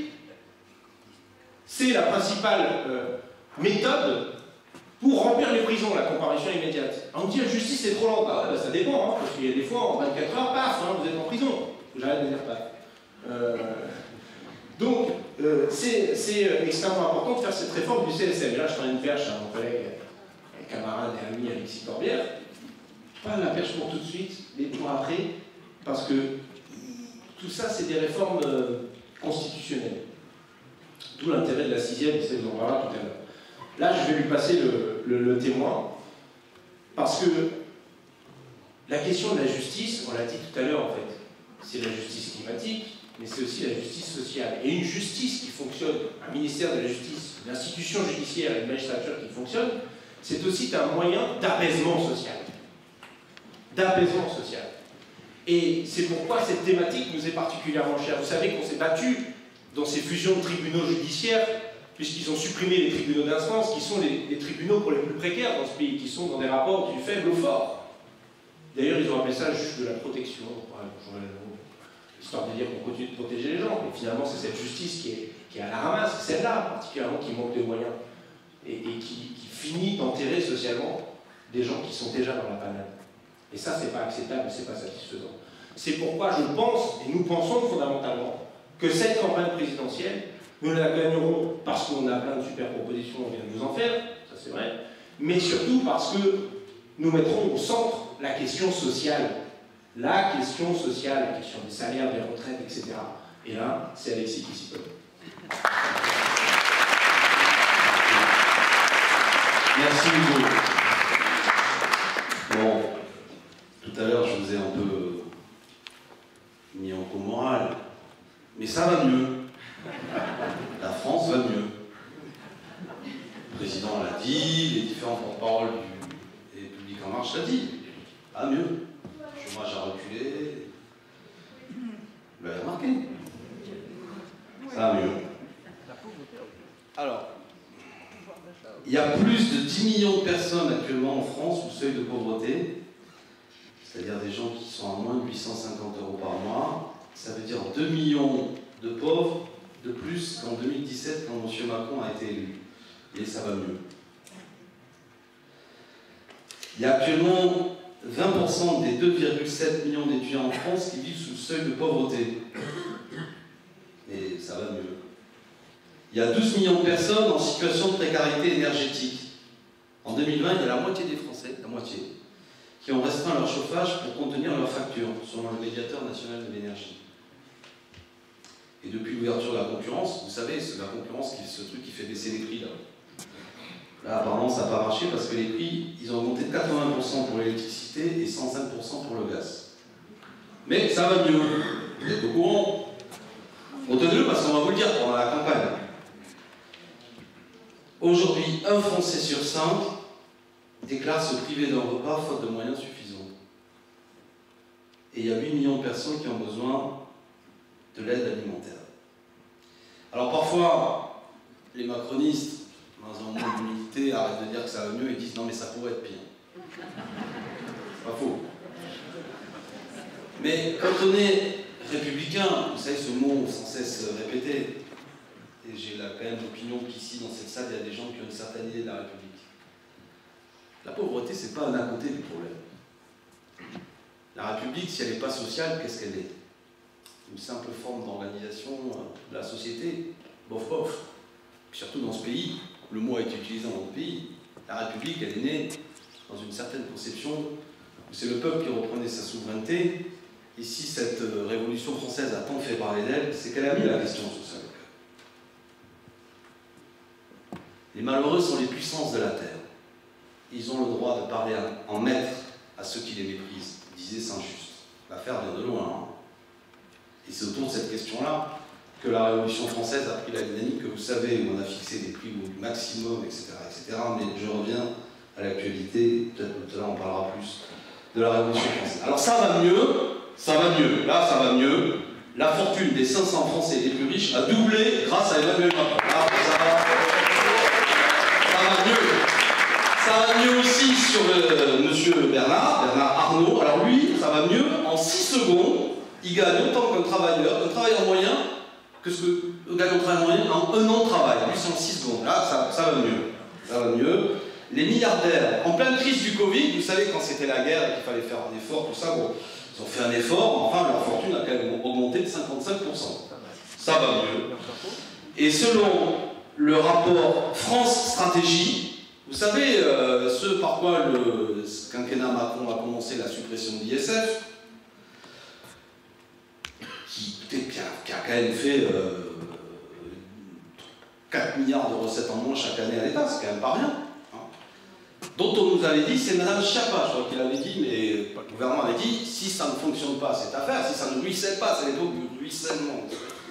c'est la principale méthode pour remplir les prisons, la comparution immédiate. On dit la justice c'est trop lent. Bah ouais, bah ça dépend, parce qu'il y a des fois en 24 heures, paf, vous êtes en prison. J'arrête de dire paf. Donc, c'est extrêmement important de faire cette réforme du CSM. Et là, je tends une perche à mon collègue, camarade et ami Alexis Corbière. Pas la perche pour tout de suite, mais pour après, parce que tout ça, c'est des réformes constitutionnelles. D'où l'intérêt de la 6e, et ça, vous en parlera tout à l'heure. Là, je vais lui passer le témoin, parce que la question de la justice, on l'a dit tout à l'heure en fait, c'est la justice climatique, mais c'est aussi la justice sociale. Et une justice qui fonctionne, un ministère de la justice, une institution judiciaire et une magistrature qui fonctionne, c'est aussi un moyen d'apaisement social. D'apaisement social. Et c'est pourquoi cette thématique nous est particulièrement chère. Vous savez qu'on s'est battu dans ces fusions de tribunaux judiciaires, puisqu'ils ont supprimé les tribunaux d'instance, qui sont les tribunaux pour les plus précaires dans ce pays, qui sont dans des rapports du faible au fort. D'ailleurs, ils ont appelé ça juge de la protection, histoire de dire qu'on continue de protéger les gens. Mais finalement, c'est cette justice qui est à la ramasse, c'est celle-là particulièrement qui manque de moyens, et qui finit d'enterrer socialement des gens qui sont déjà dans la panade. Et ça, c'est pas acceptable, c'est pas satisfaisant. C'est pourquoi je pense, et nous pensons fondamentalement, que cette campagne présidentielle, nous la gagnerons parce qu'on a plein de super propositions, on vient de vous en faire, ça c'est vrai, mais surtout parce que nous mettrons au centre la question sociale. La question sociale, la question des salaires, des retraites, etc. Et là, c'est Alexis qui s'y peut. Merci Hugo. Bon, tout à l'heure je vous ai un peu mis en coup moral, mais ça va mieux. La France va mieux. Le président l'a dit, les différents porte-paroles du République en marche l'a dit. Ah mieux. Le chômage a reculé. Vous l'avez remarqué. Ça va mieux. Alors, il y a plus de 10 millions de personnes actuellement en France sous le seuil de pauvreté, c'est-à-dire des gens qui sont à moins de 850 € par mois. Ça veut dire 2 millions de pauvres de plus qu'en 2017 quand M. Macron a été élu. Et ça va mieux. Il y a actuellement 20% des 2,7 millions d'étudiants en France qui vivent sous le seuil de pauvreté. Et ça va mieux. Il y a 12 millions de personnes en situation de précarité énergétique. En 2020, il y a la moitié des Français, la moitié, qui ont restreint leur chauffage pour contenir leurs factures, selon le médiateur national de l'énergie. Et depuis l'ouverture de la concurrence, vous savez, c'est la concurrence qui est ce truc qui fait baisser les prix là. Là, apparemment, ça n'a pas marché parce que les prix, ils ont augmenté de 80% pour l'électricité et 105% pour le gaz. Mais ça va mieux. Vous êtes au courant? Retenez-le parce qu'on va vous le dire pendant la campagne. Aujourd'hui, un Français sur 5 déclare se priver d'un repas faute de moyens suffisants. Et il y a 8 millions de personnes qui ont besoin de l'aide alimentaire. Alors parfois, les macronistes, dans un moment d'humilité, arrêtent de dire que ça va mieux et disent non mais ça pourrait être pire. C'est pas faux. Mais quand on est républicain, vous savez ce mot sans cesse répété, et j'ai là quand même l'opinion qu'ici dans cette salle il y a des gens qui ont une certaine idée de la République. La pauvreté c'est pas un à côté du problème. La République, si elle n'est pas sociale, qu'est-ce qu'elle est? Une simple forme d'organisation de la société, bof bof. Puis surtout dans ce pays, le mot a été utilisé dans notre pays. La République, elle est née dans une certaine conception où c'est le peuple qui reprenait sa souveraineté. Et si cette révolution française a tant fait parler d'elle, c'est qu'elle a mis la question sociale. Les malheureux sont les puissances de la terre. Ils ont le droit de parler en maître à ceux qui les méprisent, disait Saint-Just. L'affaire vient de loin. Hein. Et c'est autour de cette question-là que la Révolution française a pris la dynamique que vous savez, où on a fixé des prix au maximum, etc., etc. Mais je reviens à l'actualité, peut-être tout à l'heure on parlera plus de la Révolution française. Alors ça va mieux, là ça va mieux. La fortune des 500 Français les plus riches a doublé grâce à Emmanuel Macron. Là, ça va mieux. Ça va mieux aussi sur monsieur Bernard Arnault. Alors lui, ça va mieux, en 6 secondes, il gagne autant qu'un travailleur moyen, que ce que gagne un travailleur moyen en 1 an de travail. Lui, c'est en 6 secondes. Là, ça va mieux. Ça va mieux. Les milliardaires, en pleine crise du Covid, vous savez, quand c'était la guerre et qu'il fallait faire un effort, tout ça, bon, ils ont fait un effort, enfin, leur fortune a quand même augmenté de 55%. ça va mieux. Et selon le rapport France Stratégie, vous savez, ce par quoi le quinquennat Macron a commencé la suppression de l'ISF, qui a quand même fait 4 milliards de recettes en moins chaque année à l'État, c'est quand même pas rien. Dont on nous avait dit, c'est Madame Schiappa, je crois qu'il avait dit, mais le gouvernement avait dit, si ça ne fonctionne pas cette affaire, si ça ne ruisselle pas, c'est l'époque du ruissellement,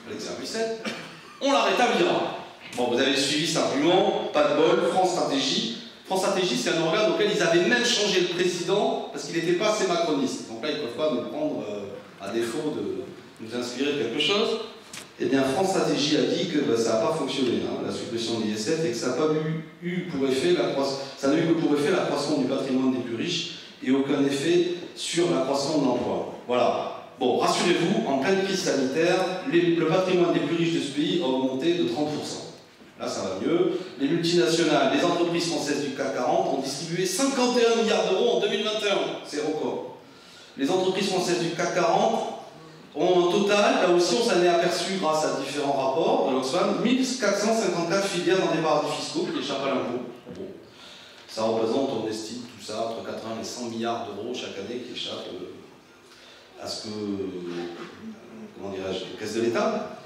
on la rétablira. Bon, vous avez suivi cet argument, pas de bol, France Stratégie. France Stratégie, c'est un organe auquel ils avaient même changé le président parce qu'il n'était pas assez macroniste. Donc là, ils ne peuvent pas nous prendre à défaut de nous inspirer de quelque chose. Eh bien, France Stratégie a dit que ça n'a pas fonctionné, hein, la suppression de l'ISF, et que ça n'a pas eu pour effet ça n'a eu que pour effet l'accroissement du patrimoine des plus riches et aucun effet sur l'accroissement de l'emploi. Voilà. Bon, rassurez-vous, en pleine crise sanitaire, le patrimoine des plus riches de ce pays a augmenté de 30%. Là, ça va mieux. Les multinationales, les entreprises françaises du CAC 40 ont distribué 51 milliards d'euros en 2021. C'est record. Les entreprises françaises du CAC 40 ont un total, là aussi on s'en est aperçu grâce à différents rapports de l'Oxfam, 1454 filières dans des paradis fiscaux qui échappent à l'impôt. Bon. Ça représente, on estime tout ça, entre 80 et 100 milliards d'euros chaque année qui échappent à ce que, comment dirais-je, les caisses de l'État.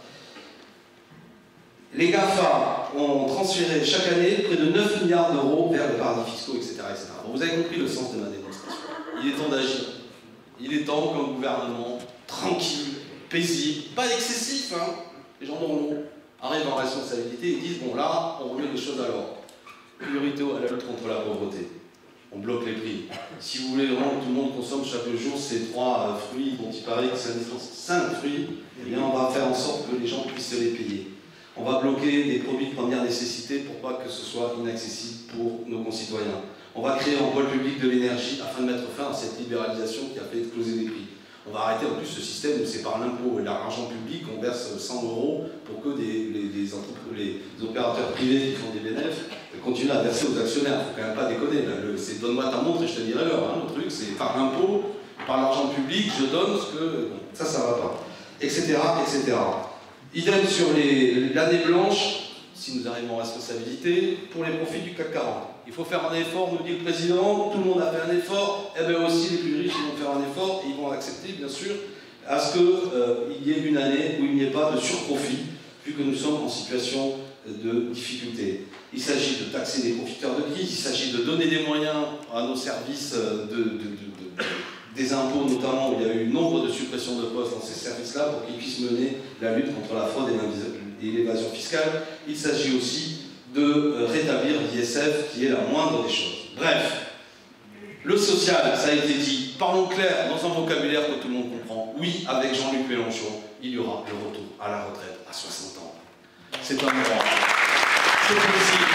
Les GAFA ont transféré chaque année près de 9 milliards d'euros vers les paradis fiscaux, etc. etc. Bon, vous avez compris le sens de ma démonstration. Il est temps d'agir. Il est temps qu'un gouvernement tranquille, paisible, pas excessif, hein, les gens normaux, arrivent en responsabilité et disent, bon là, on remet les choses à l'ordre. Priorité à la lutte contre la pauvreté. On bloque les prix. Si vous voulez vraiment que tout le monde consomme chaque jour ces 3 fruits dont il paraît que c'est 5 fruits, eh bien on va faire en sorte que les gens puissent se les payer. On va bloquer des produits de première nécessité pour pas que ce soit inaccessible pour nos concitoyens. On va créer un pôle public de l'énergie afin de mettre fin à cette libéralisation qui a fait exploser les prix. On va arrêter en plus ce système où c'est par l'impôt et l'argent public qu'on verse 100 € pour que les opérateurs privés qui font des bénéfices continuent à verser aux actionnaires. Il ne faut quand même pas déconner. C'est donne-moi ta montre et je te dirai l'heure. Hein, le truc, c'est par l'impôt, par l'argent public, je donne ce que... Ça ne va pas. Etc. etc. Idem sur l'année blanche, si nous arrivons en responsabilité, pour les profits du CAC 40. Il faut faire un effort, nous dit le président, tout le monde a fait un effort, et bien aussi les plus riches ils vont faire un effort, et ils vont accepter bien sûr à ce qu'il y ait une année où il n'y ait pas de surprofit, vu que nous sommes en situation de difficulté. Il s'agit de taxer les profiteurs de crise, il s'agit de donner des moyens à nos services des impôts notamment, où il y a eu nombre de suppressions de postes dans ces services-là pour qu'ils puissent mener la lutte contre la fraude et l'évasion fiscale. Il s'agit aussi de rétablir l'ISF qui est la moindre des choses. Bref, le social, ça a été dit, parlons clair, dans un vocabulaire que tout le monde comprend. Oui, avec Jean-Luc Mélenchon, il y aura le retour à la retraite à 60 ans. C'est un droit. C'est possible.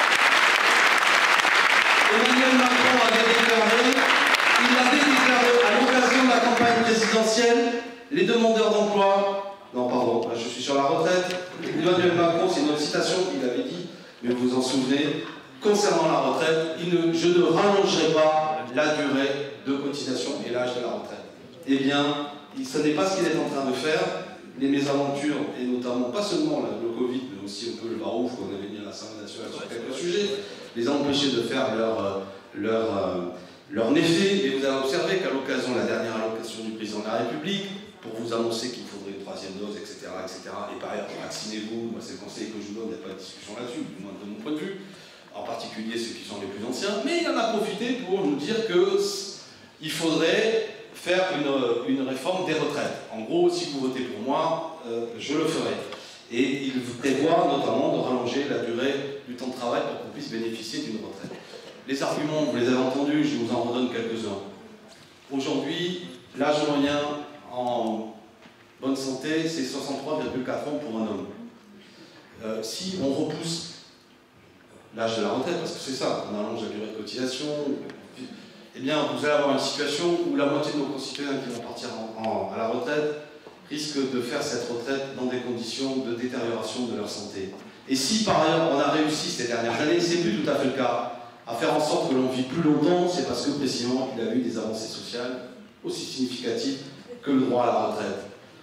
Emmanuel Macron avait déclaré, il l'avait déclaré à l'occasion de la campagne présidentielle, les demandeurs d'emploi, non pardon, je suis sur la retraite, Emmanuel Macron, c'est une autre citation qu'il avait dit, mais vous vous en souvenez, concernant la retraite, je ne rallongerai pas la durée de cotisation et l'âge de la retraite. Eh bien, ce n'est pas ce qu'il est en train de faire. Les mésaventures, et notamment, pas seulement le Covid, mais aussi un peu le barouf qu'on avait mis à l'Assemblée nationale sur quelques sujets, les a empêchés de faire leur méfait. Et vous avez observé qu'à l'occasion, la dernière allocation du président de la République, pour vous annoncer qu'il faudrait une 3e dose, etc., et par ailleurs, vaccinez-vous, moi c'est le conseil que je vous donne, il n'y a pas de discussion là-dessus, du moins de mon point de vue, en particulier ceux qui sont les plus anciens, mais il en a profité pour nous dire qu'il faudrait faire une réforme des retraites. En gros, si vous votez pour moi, je le ferai. Et il prévoit notamment de rallonger la durée du temps de travail pour qu'on puisse bénéficier d'une retraite. Les arguments, vous les avez entendus, je vous en redonne quelques-uns. Aujourd'hui, l'âge moyen en bonne santé, c'est 63,4 ans pour un homme. Si on repousse l'âge de la retraite, parce que c'est ça, on allonge la durée de cotisation, eh bien vous allez avoir une situation où la moitié de nos concitoyens qui vont partir à la retraite risquent de faire cette retraite dans des conditions de détérioration de leur santé. Et si par ailleurs on a réussi ces dernières années, c'est plus tout à fait le cas, à faire en sorte que l'on vit plus longtemps, c'est parce que précisément il a eu des avancées sociales aussi significatives que le droit à la retraite.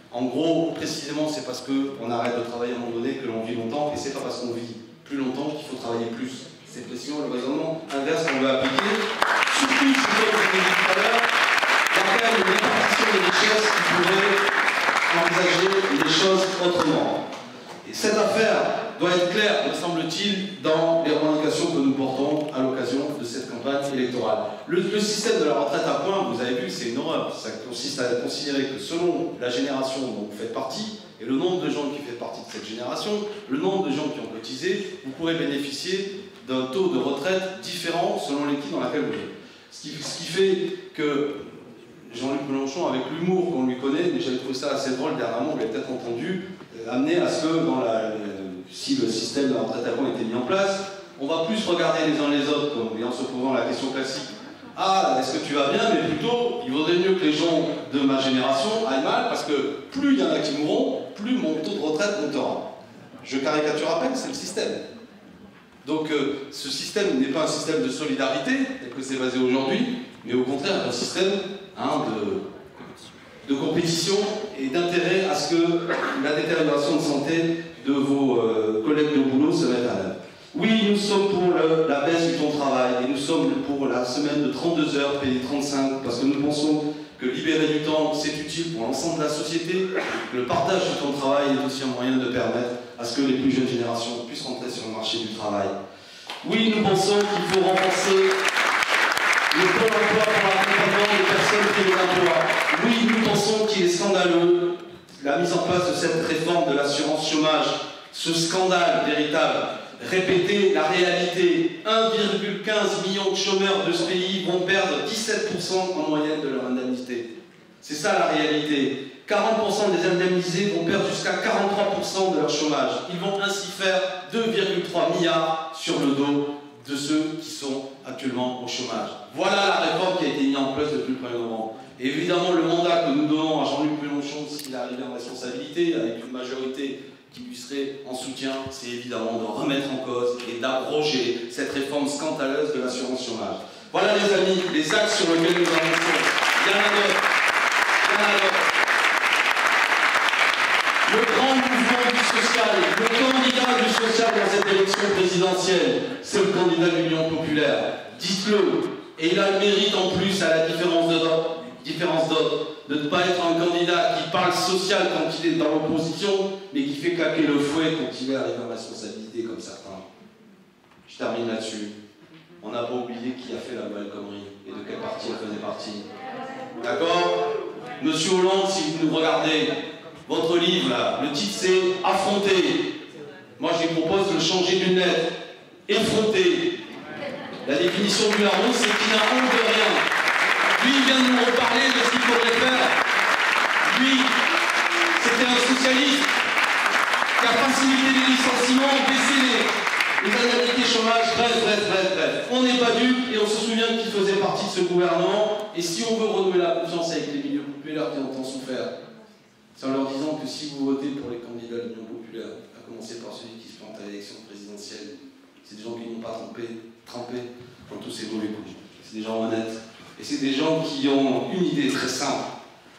En gros, précisément, c'est parce qu'on arrête de travailler à un moment donné que l'on vit longtemps, et c'est pas parce qu'on vit plus longtemps qu'il faut travailler plus. C'est précisément le raisonnement inverse qu'on veut appliquer. Surtout, je vous l'ai dit tout à l'heure, il y a quand même une répartition des richesses qui pourrait envisager les choses autrement. Et cette affaire doit être claire, me semble-t-il, dans les revendications que nous portons à l'occasion de cette campagne électorale. Le système de la retraite à points, vous avez vu, c'est une horreur. Ça consiste à considérer que selon la génération dont vous faites partie, et le nombre de gens qui font partie de cette génération, le nombre de gens qui ont cotisé, vous pourrez bénéficier d'un taux de retraite différent selon l'équipe dans laquelle vous êtes. Ce qui fait que Jean-Luc Mélenchon, avec l'humour qu'on lui connaît, mais j'avais trouvé ça assez drôle dernièrement, vous l'avez peut-être entendu, amener à ce que, si le système de la retraite à points était mis en place, on va plus regarder les uns les autres en se posant la question classique. Ah, est-ce que tu vas bien? Mais plutôt, il vaudrait mieux que les gens de ma génération aillent mal, parce que plus il y en a qui mourront, plus mon taux de retraite montera. Je caricature à peine, c'est le système. Donc ce système n'est pas un système de solidarité, tel que c'est basé aujourd'hui, mais au contraire un système de compétition et d'intérêt à ce que la détérioration de santé de vos collègues de boulot se mette à l'œuvre. Oui, nous sommes pour la baisse du temps de travail et nous sommes pour la semaine de 32 heures payée 35 parce que nous pensons que libérer du temps c'est utile pour l'ensemble de la société, que le partage du temps de travail est aussi un moyen de permettre à ce que les plus jeunes générations puissent rentrer sur le marché du travail. Oui, nous pensons qu'il faut renforcer le pôle emploi pour l'accompagnement des personnes privées d'emploi. Oui, nous pensons qu'il est scandaleux la mise en place de cette réforme de l'assurance chômage, ce scandale véritable. Répéter la réalité, 1,15 million de chômeurs de ce pays vont perdre 17% en moyenne de leur indemnité. C'est ça la réalité. 40% des indemnisés vont perdre jusqu'à 43% de leur chômage. Ils vont ainsi faire 2,3 milliards sur le dos de ceux qui sont actuellement au chômage. Voilà la réforme qui a été mise en place depuis le 1er novembre. Et évidemment, le mandat que nous donnons à Jean-Luc Mélenchon, s'il arrive en responsabilité, avec une majorité qui lui serait en soutien, c'est évidemment de remettre en cause et d'abroger cette réforme scandaleuse de l'assurance chômage. Voilà les amis, les axes sur lesquels nous avançons. Il y en a d'autres. Il y en a d'autres. Le grand mouvement du social, le candidat du social dans cette élection présidentielle, c'est le candidat de l'Union populaire. Dites-le. Et il a le mérite en plus, à la différence d'autres, de ne pas être un candidat qui parle social quand il est dans l'opposition, mais qui fait claquer le fouet quand il est arrivé en responsabilité comme certains. Je termine là-dessus. On n'a pas oublié qui a fait la loi El Khomri et de quel parti elle faisait partie. D'accord? Monsieur Hollande, si vous nous regardez, votre livre, là, le titre c'est « Affronter ». Moi, je lui propose de le changer d'une lettre. « Effronter ». La définition du larron, c'est qu'il n'a honte de rien. Lui, il vient de nous reparler de ce qu'il faudrait faire. Lui, c'était un socialiste qui a facilité les licenciements, baissé les indemnités chômage, bref. On n'est pas dupes et on se souvient qu'il faisait partie de ce gouvernement. Et si on veut renouer la confiance avec les milieux populaires qui ont tant souffert, c'est en leur disant que si vous votez pour les candidats de l'Union populaire, à commencer par celui qui se plante à l'élection présidentielle, c'est des gens qui n'ont pas trempé dans tous ces mauvais coups. C'est des gens honnêtes. Et c'est des gens qui ont une idée très simple.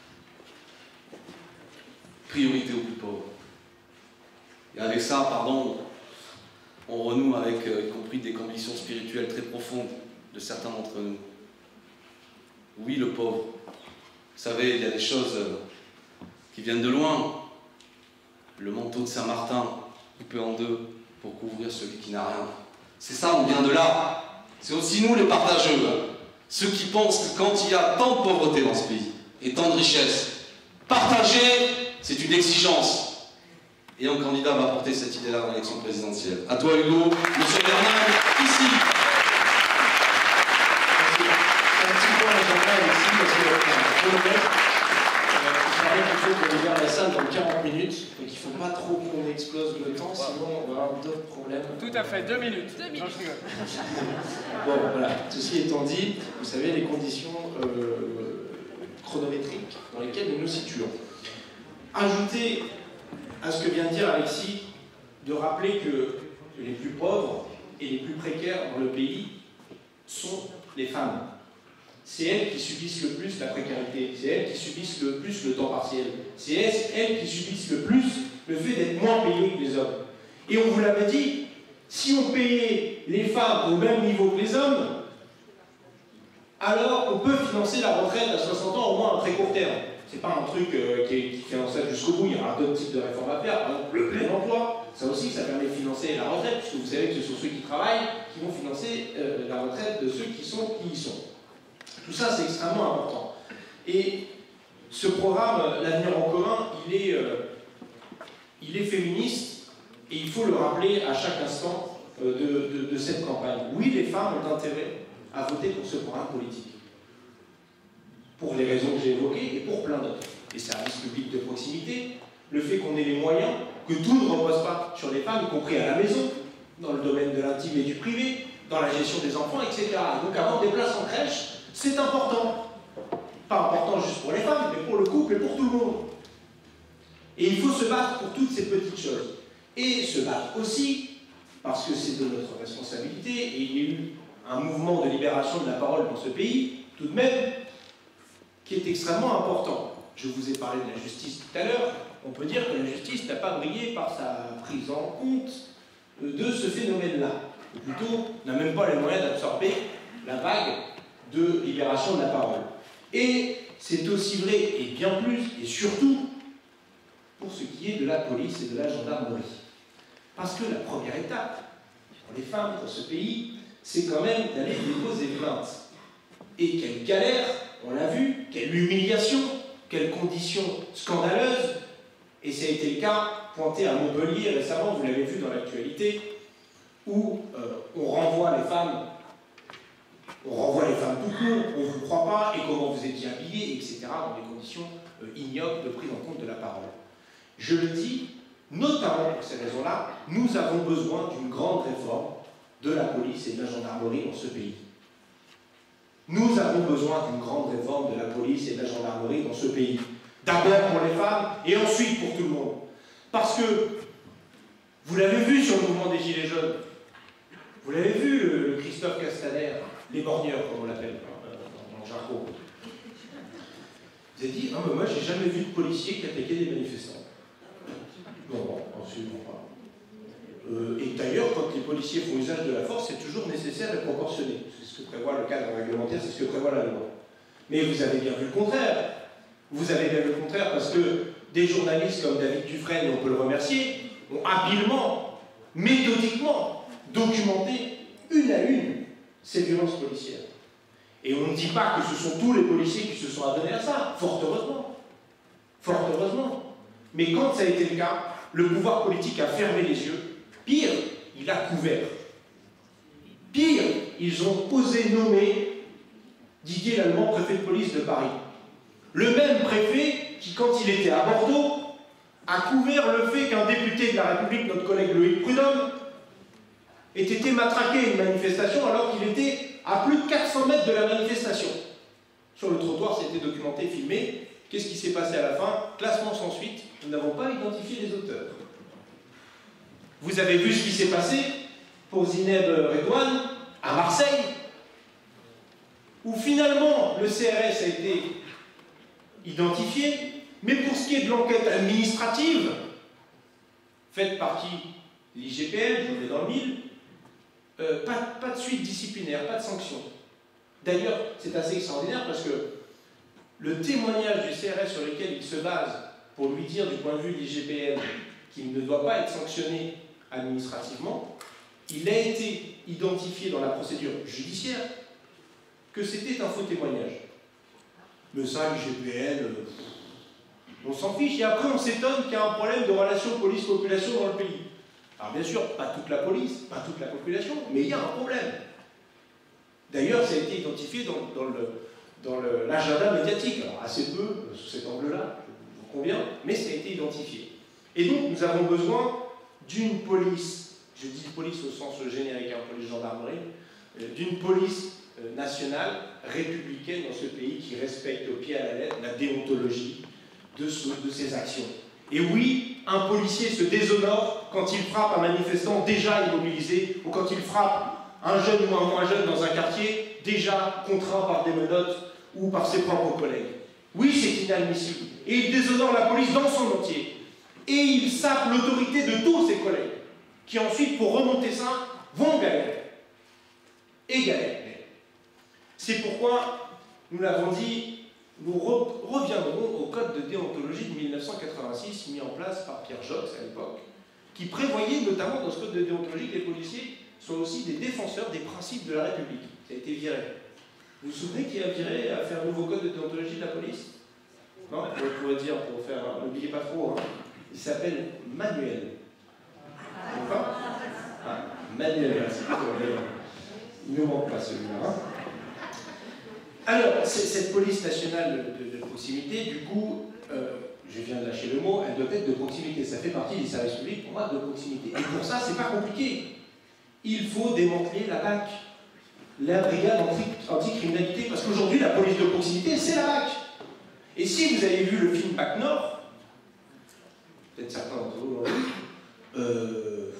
Priorité aux plus pauvres. Et avec ça, pardon, on renoue avec, y compris des convictions spirituelles très profondes de certains d'entre nous. Oui, le pauvre. Vous savez, il y a des choses qui viennent de loin. Le manteau de Saint-Martin, coupé en deux pour couvrir celui qui n'a rien. C'est ça, on vient de là. C'est aussi nous les partageux. Ceux qui pensent que quand il y a tant de pauvreté dans ce pays et tant de richesse, partager, c'est une exigence. Et un candidat va porter cette idée-là dans l'élection présidentielle. À toi Hugo, Monsieur Bernard, ici. Un petit point à Jean-Pierre ici, parce que je parlais qu'il faut qu'on libère la salle dans 40 minutes, et qu'il ne faut pas trop qu'on explose le temps, sinon on va avoir d'autres problèmes. Tout à fait, 2 minutes. 2 minutes. Non, je rigole. Bon, voilà. Ceci étant dit, vous savez les conditions chronométriques dans lesquelles nous nous situons. Ajoutez à ce que vient de dire Alexis, de rappeler que les plus pauvres et les plus précaires dans le pays sont les femmes. c'est elles qui subissent le plus la précarité, c'est elles qui subissent le plus le temps partiel, c'est elles qui subissent le plus le fait d'être moins payées que les hommes. Et on vous l'avait dit, si on payait les femmes au même niveau que les hommes, alors on peut financer la retraite à 60 ans au moins à très court terme. C'est pas un truc qui est finançable jusqu'au bout, il y aura d'autres types de réformes à faire, par exemple le plein emploi, ça aussi ça permet de financer la retraite, puisque vous savez que ce sont ceux qui travaillent qui vont financer la retraite de ceux qui y sont. Tout ça c'est extrêmement important. Et ce programme, l'Avenir en commun, il est féministe, et il faut le rappeler à chaque instant de cette campagne. Oui, les femmes ont intérêt à voter pour ce programme politique. Pour les raisons que j'ai évoquées et pour plein d'autres. Les services publics de proximité, le fait qu'on ait les moyens, que tout ne repose pas sur les femmes, y compris à la maison, dans le domaine de l'intime et du privé, dans la gestion des enfants, etc. Donc avoir des places en crèche, c'est important. Pas important juste pour les femmes, mais pour le couple et pour tout le monde. Et il faut se battre pour toutes ces petites choses. Et se battre aussi, parce que c'est de notre responsabilité, et il y a eu un mouvement de libération de la parole dans ce pays, tout de même, qui est extrêmement important. Je vous ai parlé de la justice tout à l'heure. On peut dire que la justice n'a pas brillé par sa prise en compte de ce phénomène-là. Ou plutôt, n'a même pas les moyens d'absorber la vague de libération de la parole. Et c'est aussi vrai, et bien plus, et surtout, pour ce qui est de la police et de la gendarmerie. Parce que la première étape, pour les femmes dans ce pays, c'est quand même d'aller déposer plainte. Et quelle galère, on l'a vu, quelle humiliation, quelles conditions scandaleuses, et ça a été le cas pointé à Montpellier récemment, vous l'avez vu dans l'actualité, où on renvoie les femmes tout court, on ne vous croit pas, et comment vous étiez habillés, etc., dans des conditions ignobles de prise en compte de la parole. Je le dis, notamment pour ces raisons-là, nous avons besoin d'une grande réforme de la police et de la gendarmerie dans ce pays. Nous avons besoin d'une grande réforme de la police et de la gendarmerie dans ce pays. D'abord pour les femmes et ensuite pour tout le monde. Parce que, vous l'avez vu sur le mouvement des Gilets jaunes, vous l'avez vu le Christophe Castaner, les borgneurs comme on l'appelle dans le jargon. Vous avez dit, ah mais moi j'ai jamais vu de policier qui attaquait des manifestants. Non, absolument pas. Et d'ailleurs, quand les policiers font usage de la force, c'est toujours nécessaire et proportionné. C'est ce que prévoit le cadre réglementaire, c'est ce que prévoit la loi. Mais vous avez bien vu le contraire. Vous avez bien vu le contraire parce que des journalistes comme David Dufresne, on peut le remercier, ont habilement, méthodiquement documenté une à une ces violences policières. Et on ne dit pas que ce sont tous les policiers qui se sont adonnés à ça, fort heureusement. Fort heureusement. Mais quand ça a été le cas, le pouvoir politique a fermé les yeux. Pire, il a couvert. Pire, ils ont osé nommer Didier Lallement, préfet de police de Paris. Le même préfet qui, quand il était à Bordeaux, a couvert le fait qu'un député de la République, notre collègue Loïc Prudhomme, ait été matraqué à une manifestation alors qu'il était à plus de 400 mètres de la manifestation. Sur le trottoir, c'était documenté, filmé. Qu'est-ce qui s'est passé à la fin? Classement sans suite. Nous n'avons pas identifié les auteurs. Vous avez vu ce qui s'est passé pour Zineb Redouane à Marseille, où finalement le CRS a été identifié, mais pour ce qui est de l'enquête administrative, faite par qui? L'IGPN, je vous mets dans le mille, pas de suite disciplinaire, pas de sanction. D'ailleurs, c'est assez extraordinaire parce que le témoignage du CRS sur lequel il se base pour lui dire du point de vue de l'IGPN qu'il ne doit pas être sanctionné administrativement, il a été identifié dans la procédure judiciaire que c'était un faux témoignage. Mais ça, l'IGPN, on s'en fiche, et après on s'étonne qu'il y a un problème de relation police-population dans le pays. Alors bien sûr, pas toute la police, pas toute la population, mais il y a un problème. D'ailleurs, ça a été identifié dans l'agenda médiatique, alors assez peu sous cet angle-là, je vous conviens, mais ça a été identifié. Et donc, nous avons besoin d'une police, je dis police au sens générique, police gendarmerie, d'une police nationale, républicaine dans ce pays qui respecte au pied à la lettre la déontologie de ses actions. Et oui, un policier se déshonore quand il frappe un manifestant déjà immobilisé ou quand il frappe un jeune ou un moins jeune dans un quartier déjà contraint par des menottes ou par ses propres collègues. Oui, c'est inadmissible. Et il déshonore la police dans son entier. Et il sape l'autorité de tous ses collègues, qui ensuite, pour remonter ça, vont galérer. Et galérer. C'est pourquoi, nous l'avons dit, nous reviendrons au code de déontologie de 1986, mis en place par Pierre Jox à l'époque, qui prévoyait notamment dans ce code de déontologie que les policiers soient aussi des défenseurs des principes de la République. Ça a été viré. Vous vous souvenez qui a viré à faire un nouveau code de déontologie de la police? Non, on pourrait dire, pour faire, n'oubliez pas trop, hein. Il s'appelle Manuel. D'accord? Ah, Manuel, merci. Il ne manque pas celui-là. Hein. Alors, cette police nationale de proximité, du coup, je viens de lâcher le mot, elle doit être de proximité. Ça fait partie des services publics, pour moi, de proximité. Et pour ça, c'est pas compliqué. Il faut démanteler la BAC, la brigade anticriminalité, parce qu'aujourd'hui, la police de proximité, c'est la BAC. Et si vous avez vu le film BAC Nord, peut-être certains d'entre vous l'ont vu,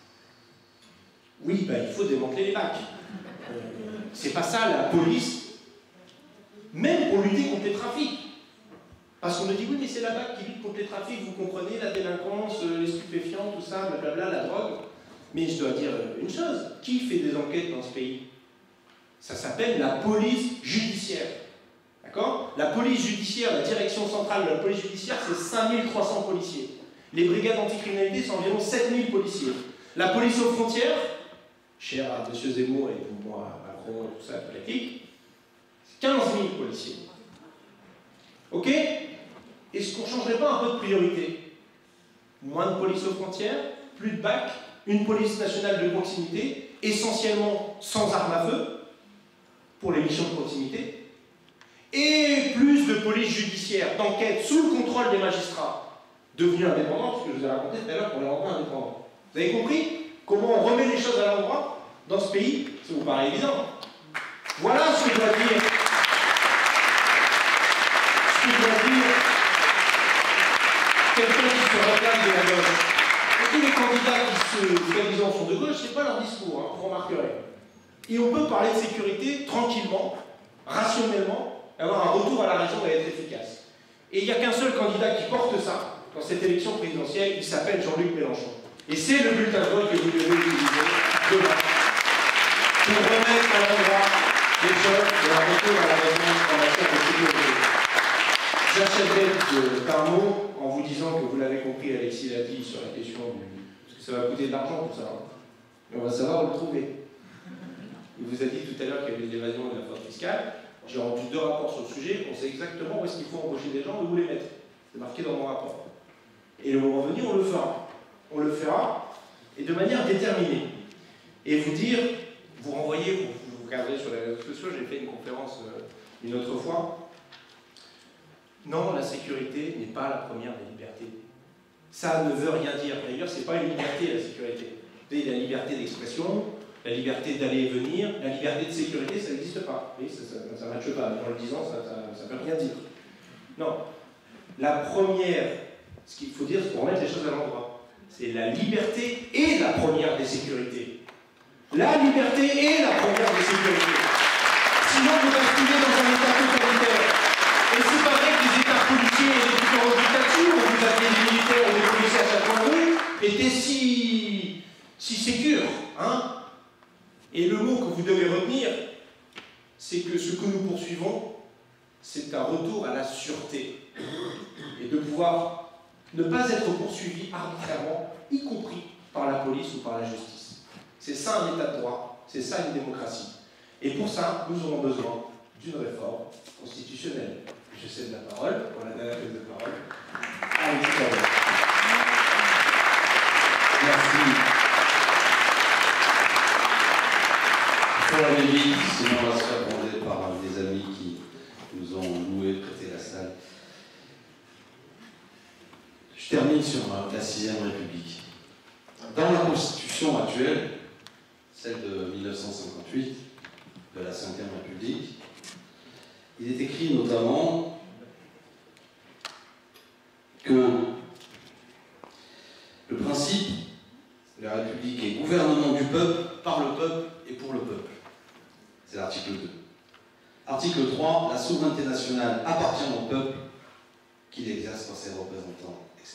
oui, il faut démanteler les BAC. C'est pas ça la police, même pour lutter contre les trafics. Parce qu'on nous dit, oui, mais c'est la BAC qui lutte contre les trafics, vous comprenez, la délinquance, les stupéfiants, tout ça, blablabla, la drogue. Mais je dois dire une chose, qui fait des enquêtes dans ce pays? Ça s'appelle la police judiciaire. D'accord? La police judiciaire, la direction centrale de la police judiciaire, c'est 5300 policiers. Les brigades anticriminalité, c'est environ 7000 policiers. La police aux frontières, chère à M. Zemmour et pour moi, Macron et tout ça, politique, c'est 15 000 policiers. Ok? Est-ce qu'on ne changerait pas un peu de priorité? Moins de police aux frontières, plus de BAC, une police nationale de proximité, essentiellement sans armes à feu, pour les missions de proximité, et plus de police judiciaire, d'enquête sous le contrôle des magistrats, devenus indépendants, parce que je vous ai raconté tout à l'heure qu'on les rendrait indépendants. Vous avez compris comment on remet les choses à l'endroit dans ce pays? Ça vous paraît évident? Voilà ce que doit dire. Ce que doit dire quelqu'un qui se réclame de la gauche. Et tous les candidats qui soi-disant sont de gauche, c'est pas leur discours, hein, vous remarquerez. Et on peut parler de sécurité tranquillement, rationnellement, avoir un retour à la raison et être efficace. Et il n'y a qu'un seul candidat qui porte ça dans cette élection présidentielle, il s'appelle Jean-Luc Mélenchon. Et c'est le bulletin de vote que vous devez utiliser demain pour remettre à l'endroit les choses et un retour à la raison en matière de sécurité. J'achèverai d'un mot en vous disant que vous l'avez compris, Alexis l'a dit sur la question du... Parce que ça va coûter de l'argent tout ça. Hein. Mais on va savoir où le trouver. Il vous a dit tout à l'heure qu'il y avait de l'évasion et de la fraude fiscale. J'ai rendu 2 rapports sur le sujet. On sait exactement où est-ce qu'il faut embaucher des gens et où les mettre. C'est marqué dans mon rapport. Et le moment venu, on le fera. On le fera, et de manière déterminée. Et vous dire, vous renvoyez, vous regardez sur les réseaux sociaux, j'ai fait une conférence une autre fois. Non, la sécurité n'est pas la première des libertés. Ça ne veut rien dire. D'ailleurs, ce n'est pas une liberté, la sécurité. Vous avez la liberté d'expression, la liberté d'aller et venir, la liberté de sécurité, ça n'existe pas. Oui, ça ne matche pas. En le disant, ça ne veut rien dire. Non. La première, ce qu'il faut dire, c'est pour remettre les choses à l'endroit. C'est la liberté et la première des sécurités. La liberté est la première des sécurités. Sinon, vous basculez dans un état totalitaire. Et c'est pas vrai que les états policiers et les différentes dictatures, où vous aviez des militaires ou des policiers à chaque coin de rue, étaient si sécures. Hein? Et le mot que vous devez retenir, c'est que ce que nous poursuivons, c'est un retour à la sûreté. Et de pouvoir ne pas être poursuivi arbitrairement, y compris par la police ou par la justice. C'est ça un état de droit, c'est ça une démocratie. Et pour ça, nous aurons besoin d'une réforme constitutionnelle. Je cède la parole pour la dernière prise de parole à Alexis Corbière. Merci. Il faut aller vite, sinon on va se faire gronder par des amis qui nous ont loué, prêté la salle. Je termine sur la 6ème République. Dans la Constitution actuelle, celle de 1958, de la 5e République, il est écrit notamment que le principe de la République est gouvernement du peuple, par le peuple et pour le peuple. C'est l'article 2. souveraineté nationale appartient au peuple, qu'il exerce par ses représentants, etc.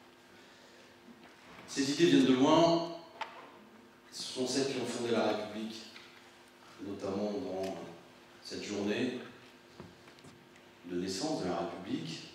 Ces idées viennent de loin, ce sont celles qui ont fondé la République, notamment dans cette journée de naissance de la République,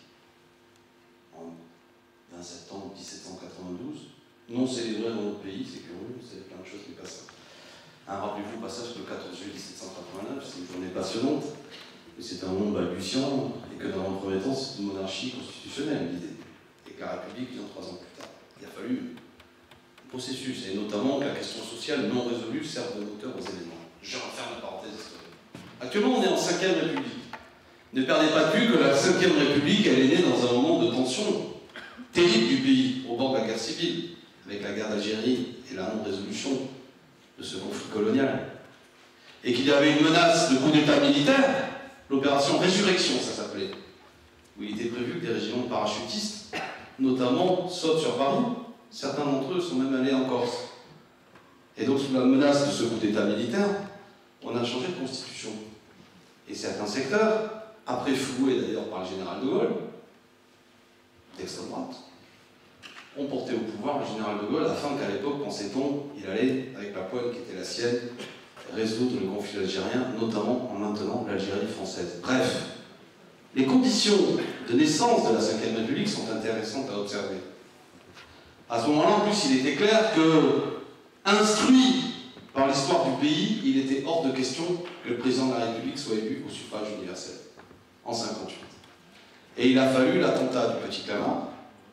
en 20 septembre 1792, non célébrée dans notre pays, c'est curieux, c'est plein de choses qui passent. Rappelez-vous au passage que le 14 juillet 1789, c'est une journée passionnante, mais c'est un monde balbutiant, et que dans un premier temps, c'est une monarchie constitutionnelle, l'idée, et que la République vient 3 ans plus tard. Il a fallu un processus, et notamment que la question sociale non résolue serve de moteur aux événements. Je referme la parenthèse historique. Actuellement, on est en 5e République. Ne perdez pas de vue que la 5e République, elle est née dans un moment de tension terrible du pays, au bord de la guerre civile, avec la guerre d'Algérie et la non-résolution de ce conflit colonial. Et qu'il y avait une menace de coup d'État militaire, l'opération Résurrection, ça s'appelait, où il était prévu que des régiments de parachutistes, notamment, sautent sur Paris. Certains d'entre eux sont même allés en Corse. Et donc, sous la menace de ce coup d'État militaire, on a changé de constitution. Et certains secteurs, après floués d'ailleurs par le général de Gaulle, d'extrême droite, ont porté au pouvoir le général de Gaulle afin qu'à l'époque, pensait-on, il allait, avec la poigne qui était la sienne, résoudre le conflit algérien, notamment en maintenant l'Algérie française. Bref, les conditions de naissance de la 5e République sont intéressantes à observer. À ce moment-là, en plus, il était clair que, instruit par l'histoire du pays, il était hors de question que le président de la République soit élu au suffrage universel, en 1958. Et il a fallu l'attentat du Petit Clamart,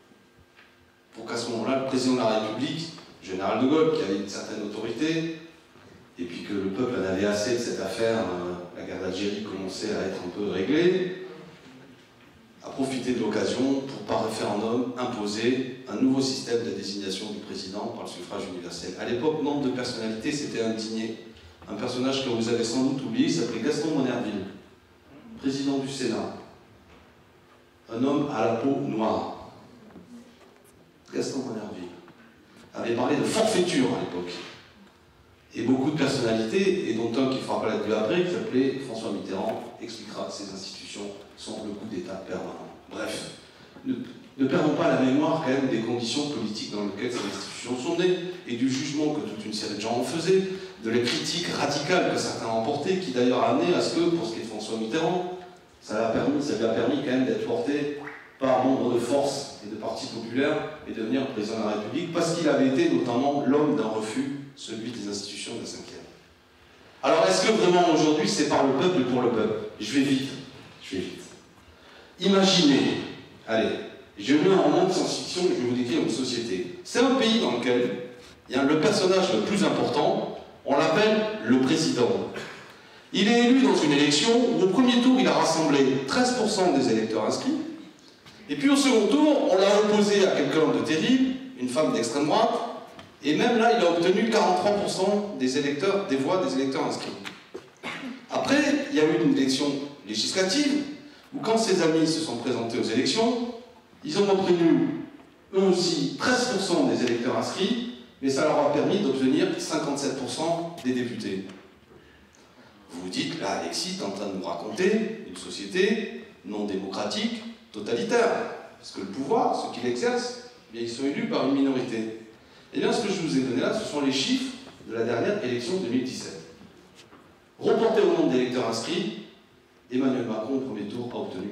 pour qu'à ce moment-là, le président de la République, le général de Gaulle, qui avait une certaine autorité, et puis que le peuple en avait assez de cette affaire, la guerre d'Algérie commençait à être un peu réglée, a profité de l'occasion pour, par référendum, imposer un nouveau système de désignation du président par le suffrage universel. À l'époque, nombre de personnalités s'étaient indignées. Un personnage que vous avez sans doute oublié s'appelait Gaston Monnerville, président du Sénat. Un homme à la peau noire. Gaston Monnerville avait parlé de forfaiture à l'époque. Et beaucoup de personnalités, et dont un qui fera apparaître plus après, qui s'appelait François Mitterrand, expliquera que ces institutions sont le coup d'État permanent. Bref, ne perdons pas la mémoire quand même des conditions politiques dans lesquelles ces institutions sont nées, et du jugement que toute une série de gens en faisaient, de la critique radicale que certains ont portée, qui d'ailleurs a amené à ce que, pour ce qui est de François Mitterrand, ça lui a permis quand même d'être porté par nombre de forces et de partis populaires et devenir président de la République, parce qu'il avait été notamment l'homme d'un refus, celui des institutions de la 5e. Alors est-ce que vraiment aujourd'hui c'est par le peuple et pour le peuple? Je vais vite. Imaginez, allez, j'ai lu un roman de science-fiction que je vais vous décrire une société. C'est un pays dans lequel il y a le personnage le plus important, on l'appelle le président. Il est élu dans une élection où au premier tour il a rassemblé 13% des électeurs inscrits, et puis au second tour on l'a opposé à quelqu'un de terrible, une femme d'extrême droite, et même là il a obtenu 43% des électeurs, des voix des électeurs inscrits. Après, il y a eu une élection législative, où quand ses amis se sont présentés aux élections, ils ont obtenu, eux aussi, 13% des électeurs inscrits, mais ça leur a permis d'obtenir 57% des députés. Vous vous dites, là, Alexis est en train de nous raconter une société non démocratique, totalitaire. Parce que le pouvoir, ceux qui l'exercent, eh bien, ils sont élus par une minorité. Eh bien, ce que je vous ai donné là, ce sont les chiffres de la dernière élection 2017. Reporté au nombre d'électeurs inscrits, Emmanuel Macron, au premier tour, a obtenu 13%.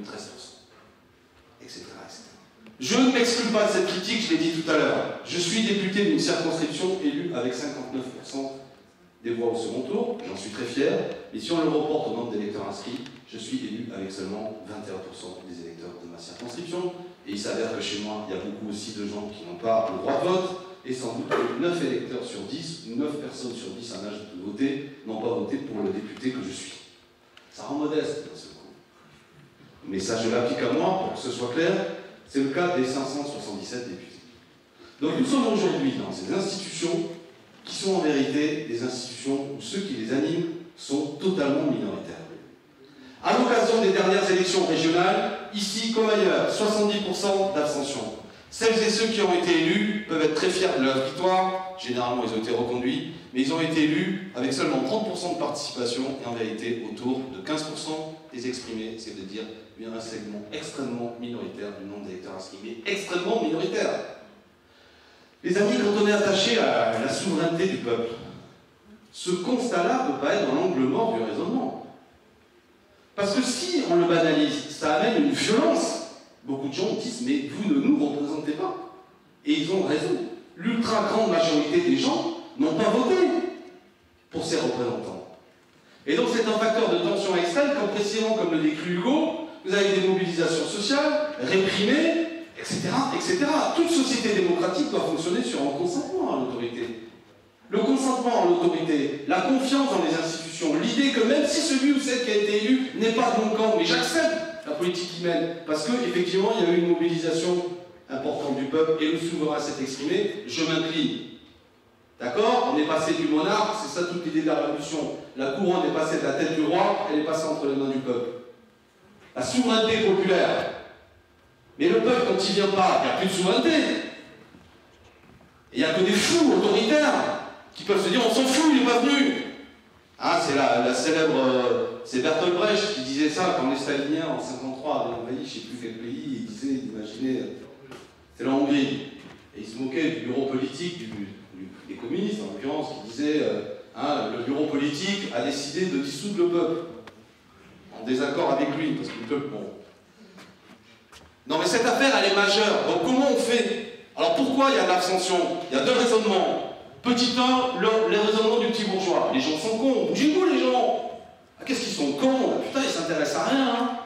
Etc. Je ne m'exclus pas de cette critique, je l'ai dit tout à l'heure. Je suis député d'une circonscription élue avec 59% des voix au second tour, j'en suis très fier, et si on le reporte au nombre d'électeurs inscrits, je suis élu avec seulement 21% des électeurs de ma circonscription, et il s'avère que chez moi, il y a beaucoup aussi de gens qui n'ont pas le droit de vote, et sans doute 9 électeurs sur 10, 9 personnes sur 10 en âge de voter, n'ont pas voté pour le député que je suis. Ça rend modeste, dans ce coup. Mais ça, je l'applique à moi, pour que ce soit clair, c'est le cas des 577 députés. Donc nous sommes aujourd'hui dans ces institutions qui sont en vérité des institutions où ceux qui les animent sont totalement minoritaires. À l'occasion des dernières élections régionales, ici comme ailleurs, 70% d'abstention. Celles et ceux qui ont été élus peuvent être très fiers de leur victoire, généralement ils ont été reconduits, mais ils ont été élus avec seulement 30% de participation et en vérité autour de 15% les exprimer, c'est de dire un segment extrêmement minoritaire du nombre d'électeurs inscrits, mais extrêmement minoritaire. Les amis, quand on est attaché à la souveraineté du peuple, ce constat-là ne peut pas être dans l'angle mort du raisonnement. Parce que si on le banalise, ça amène une violence. Beaucoup de gens disent, mais vous ne nous représentez pas. Et ils ont raison. L'ultra grande majorité des gens n'ont pas voté pour ces représentants. Et donc c'est un facteur de tension extrême quand précisément, comme le décrit Hugo, vous avez des mobilisations sociales, réprimées, etc., etc. Toute société démocratique doit fonctionner sur un consentement à l'autorité. Le consentement à l'autorité, la confiance dans les institutions, l'idée que même si celui ou celle qui a été élu n'est pas de mon camp, mais j'accepte la politique qu'il mène, parce qu'effectivement il y a eu une mobilisation importante du peuple et le souverain s'est exprimé, je m'incline. D'accord? On est passé du monarque, c'est ça toute l'idée de la révolution. La couronne est passée de la tête du roi, elle est passée entre les mains du peuple. La souveraineté populaire. Mais le peuple, quand il ne vient pas, il n'y a plus de souveraineté. Il n'y a que des fous autoritaires qui peuvent se dire on s'en fout, il n'est pas venu. Hein, c'est la célèbre. C'est Bertolt Brecht qui disait ça quand les Staliniens en 1953 avaient envahi je ne sais plus quel pays, il disait, imaginez, c'est la Hongrie. Et il se moquait du bureau politique des communistes en l'occurrence, qui disait le bureau politique a décidé de dissoudre le peuple. En désaccord avec lui, parce que le peuple, bon. Non mais cette affaire elle est majeure, donc comment on fait? Alors pourquoi il y a de l'abstention? Il y a deux raisonnements. Petit 1, les raisonnements du petit bourgeois. Les gens sont cons, bougez-vous les gens! Ah, qu'est-ce qu'ils sont cons? Putain, ils s'intéressent à rien, hein.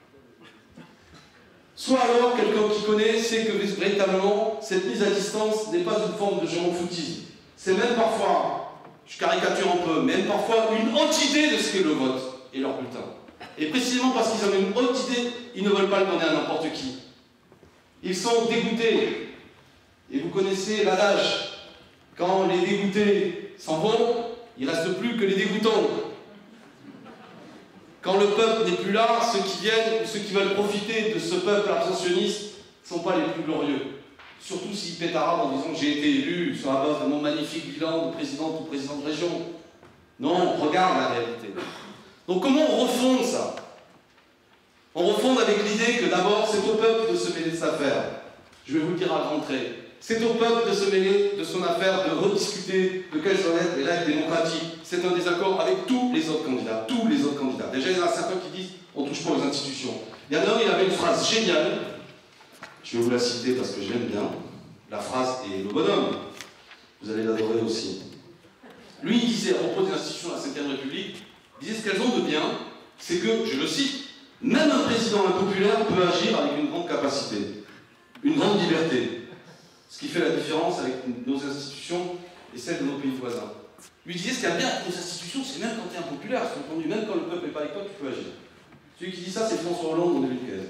Soit alors, quelqu'un qui connaît sait que véritablement, cette mise à distance n'est pas une forme de je m'en foutisme. C'est même parfois, je caricature un peu, même parfois une haute idée de ce qu'est le vote et leur bulletin. Et précisément parce qu'ils ont une haute idée, ils ne veulent pas le donner à n'importe qui. Ils sont dégoûtés. Et vous connaissez l'adage. Quand les dégoûtés s'en vont, il ne reste plus que les dégoûtants. Quand le peuple n'est plus là, ceux qui viennent, ceux qui veulent profiter de ce peuple abstentionniste ne sont pas les plus glorieux. Surtout s'ils pétaradent en disant que j'ai été élu sur la base de mon magnifique bilan de présidente ou président de région. Non, regarde la réalité. Donc comment on refonde ça? On refonde avec l'idée que d'abord c'est au peuple de se mêler de sa affaire. Je vais vous le dire à grands traits. C'est au peuple de se mêler de son affaire, de rediscuter de quelles doivent être les règles démocratiques. C'est un désaccord avec tous les autres candidats. Tous les autres candidats. Déjà, il y en a certains qui disent on ne touche pas aux institutions. Il y en a un, il avait une phrase géniale. Je vais vous la citer parce que je l'aime bien. La phrase est le bonhomme. Vous allez l'adorer aussi. Lui, il disait à propos des institutions de la Ve République, il disait ce qu'elles ont de bien, c'est que, je le cite, même un président impopulaire peut agir avec une grande capacité, une grande liberté. Ce qui fait la différence avec nos institutions et celles de nos pays voisins. Lui disait ce qu'il y a bien avec nos institutions, c'est même quand tu es impopulaire, entendu, même quand le peuple n'est pas avec toi, tu peux agir. Celui qui dit ça, c'est François Hollande en 2015.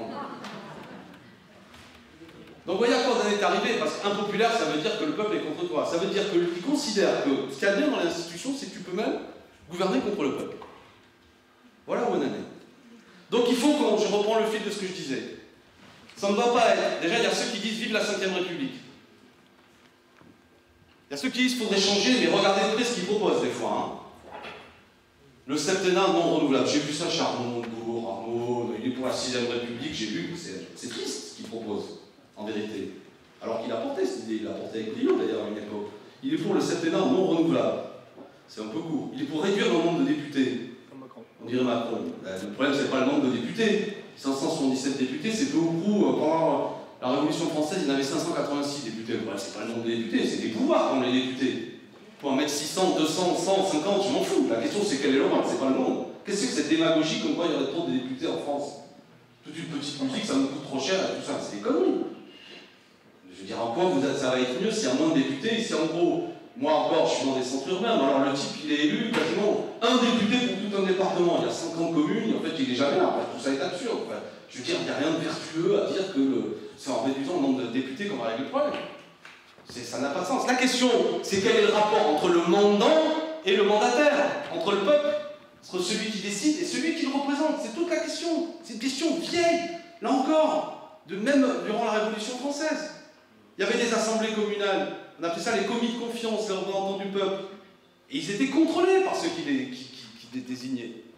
Donc vous voyez à quoi on en est arrivé, parce qu'impopulaire, ça veut dire que le peuple est contre toi. Ça veut dire qu'il considère que ce qu'il y a bien dans l'institution, c'est que tu peux même gouverner contre le peuple. Voilà où on en est. Donc il faut que, je reprends le fil de ce que je disais, ça ne doit pas être. Déjà, il y a ceux qui disent vive la Ve République. Il y a ceux qui disent qu'il faudrait changer, mais regardez de près ce qu'ils proposent des fois. Hein. Le septennat non renouvelable. J'ai vu ça chez Arnaud, il est pour la 6ème République, j'ai vu, c'est triste ce qu'il propose, en vérité. Alors qu'il a porté cette idée, il l'a porté avec brio d'ailleurs à une époque. Il est pour le septennat non renouvelable. C'est un peu court. Il est pour réduire le nombre de députés. On dirait Macron. Le problème, c'est pas le nombre de députés. 577 députés, c'est peu ou prou. Pendant la Révolution française, il y en avait 586 députés. Le problème, c'est pas le nombre de députés, c'est des pouvoirs qu'on les députés. Pour en mettre 600, 200, 100, 50, je m'en fous. La question, c'est quel est le nombre, c'est pas le nombre. Qu'est-ce que c'est que cette démagogie comme quoi il y aurait trop de députés en France? Toute une petite musique, ça nous coûte trop cher et tout ça, c'est des conneries. Je veux dire, en quoi ça va être mieux s'il y a moins de députés, si en gros, moi encore, je suis dans des centres urbains, mais alors le type, il est élu quasiment un député pour tout un département. Il y a 50 communes, en fait, il est jamais là. Tout ça est absurde. Enfin, je veux dire, il n'y a rien de vertueux à dire que c'est en réduisant le nombre de députés qu'on va régler le problème. Ça n'a pas de sens. La question, c'est quel est le rapport entre le mandant et le mandataire, entre le peuple, entre celui qui décide et celui qui le représente. C'est toute la question. C'est une question vieille, là encore, même durant la Révolution française. Il y avait des assemblées communales, on appelait ça les commis de confiance, les représentants du peuple. Et ils étaient contrôlés par ceux qui les désignaient.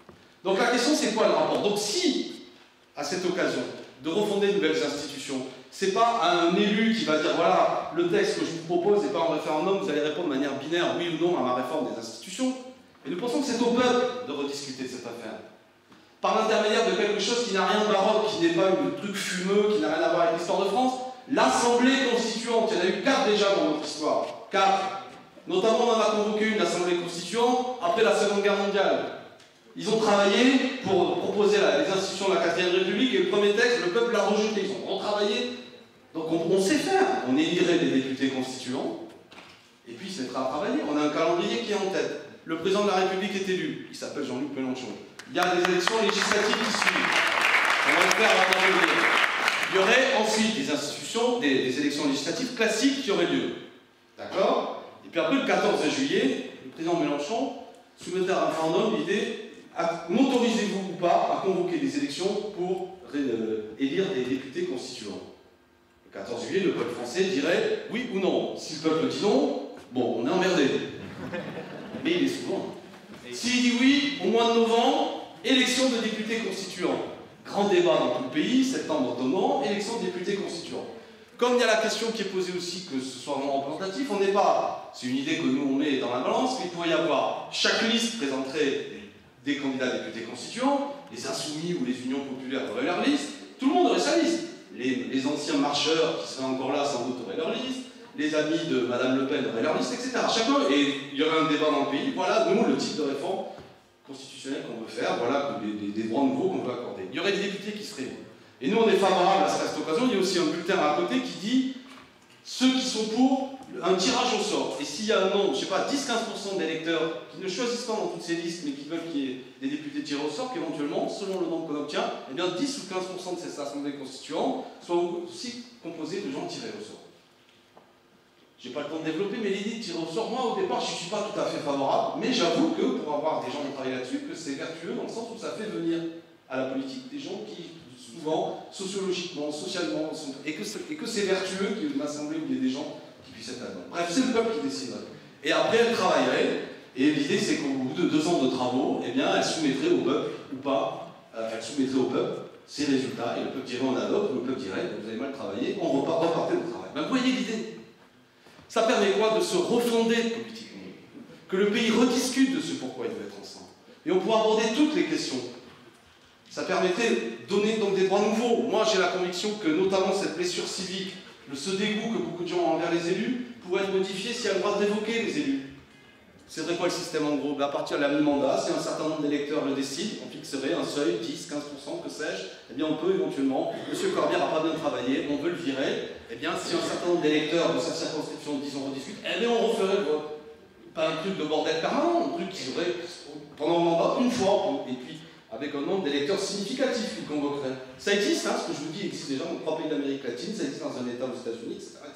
Donc la question, c'est quoi le rapport? Donc si, à cette occasion, de refonder de nouvelles institutions, c'est pas un élu qui va dire voilà, le texte que je vous propose n'est pas un référendum, vous allez répondre de manière binaire, oui ou non, à ma réforme des institutions. Et nous pensons que c'est au peuple de rediscuter de cette affaire. Par l'intermédiaire de quelque chose qui n'a rien de baroque, qui n'est pas un truc fumeux, qui n'a rien à voir avec l'histoire de France, l'Assemblée constituante. Il y en a eu 4 déjà dans notre histoire. 4. Notamment, on en a convoqué une, l'Assemblée constituante, après la Seconde Guerre mondiale. Ils ont travaillé pour proposer les institutions de la 4ème République, et le premier texte, le peuple l'a rejeté. Ils ont retravaillé. Donc on sait faire. On élirait des députés constituants, et puis il se mettra à travailler. On a un calendrier qui est en tête. Le président de la République est élu. Il s'appelle Jean-Luc Mélenchon. Il y a des élections législatives qui suivent. On va le faire avant février. Il y aurait ensuite des institutions, des élections législatives classiques qui auraient lieu. D'accord? Et puis après, le 14 juillet, le président Mélenchon soumettait à un référendum l'idée m'autorisez-vous ou pas à convoquer des élections pour élire des députés constituants. Le 14 juillet, le peuple français dirait oui ou non. Si le peuple dit non, bon, on est emmerdé. Mais il est souvent. S'il dit oui, au mois de novembre, élection de députés constituants. Grand débat dans tout le pays, septembre-octobre, élection de députés constituants. Comme il y a la question qui est posée aussi que ce soit vraiment représentatif, on n'est pas, c'est une idée que nous on met dans la balance, mais il pourrait y avoir, chaque liste présenterait des candidats députés constituants, les insoumis ou les unions populaires auraient leur liste, tout le monde aurait sa liste. Les anciens marcheurs qui seraient encore là sans doute auraient leur liste, les amis de Madame Le Pen auraient leur liste, etc. Chacun, et il y aurait un débat dans le pays, voilà nous le type de réforme constitutionnelle qu'on veut faire, voilà des droits nouveaux qu'on veut accorder. Il y aurait des députés qui seraient. Et nous on est favorables à cette occasion, il y a aussi un bulletin à côté qui dit ceux qui sont pour un tirage au sort. Et s'il y a un nombre, je ne sais pas, 10-15% d'électeurs qui ne choisissent pas dans toutes ces listes, mais qui veulent qu'il y ait des députés tirés au sort, qu'éventuellement, selon le nombre qu'on obtient, eh bien 10 ou 15% de ces assemblées constituantes soient aussi composées de gens tirés au sort. Je n'ai pas le temps de développer, mais l'idée de tirer au sort, moi au départ, je ne suis pas tout à fait favorable, mais j'avoue que pour avoir des gens qui travaillent là-dessus, que c'est vertueux dans le sens où ça fait venir à la politique des gens qui, souvent, sociologiquement, socialement, et que c'est vertueux qu'il y ait une assemblée où il y ait des gens qui puissent être là-dedans. Bref, c'est le peuple qui déciderait. Et après, elle travaillerait, et l'idée c'est qu'au bout de 2 ans de travaux, eh bien, elle soumettrait au peuple, ou pas, elle soumettrait au peuple ses résultats, et le peuple dirait on adopte, ou le peuple dirait vous avez mal travaillé, on repartait au travail. Ben, vous voyez l'idée. Ça permet quoi? De se refonder politiquement. Que le pays rediscute de ce pourquoi il veut être ensemble. Et on pourra aborder toutes les questions. Ça permettrait de donner donc des droits nouveaux. Moi, j'ai la conviction que notamment cette blessure civique, ce dégoût que beaucoup de gens ont envers les élus, pourrait être modifié s'il y a le droit de révoquer les élus. C'est vrai quoi le système en gros? À partir de la mi-mandat, si un certain nombre d'électeurs le décident, on fixerait un seuil, 10, 15%, que sais-je, eh bien on peut éventuellement, M. Corbière n'a pas bien travaillé, on veut le virer, eh bien si un certain nombre d'électeurs de sa circonscription disent on rediscute, eh bien on referait le vote. Pas un truc de bordel permanent, un truc qui serait pendant le mandat une fois, et puis avec un nombre d'électeurs significatif qui convoquerait. Ça existe, hein, ce que je vous dis existe déjà dans 3 pays d'Amérique latine, ça existe dans un État aux États-Unis, etc., etc.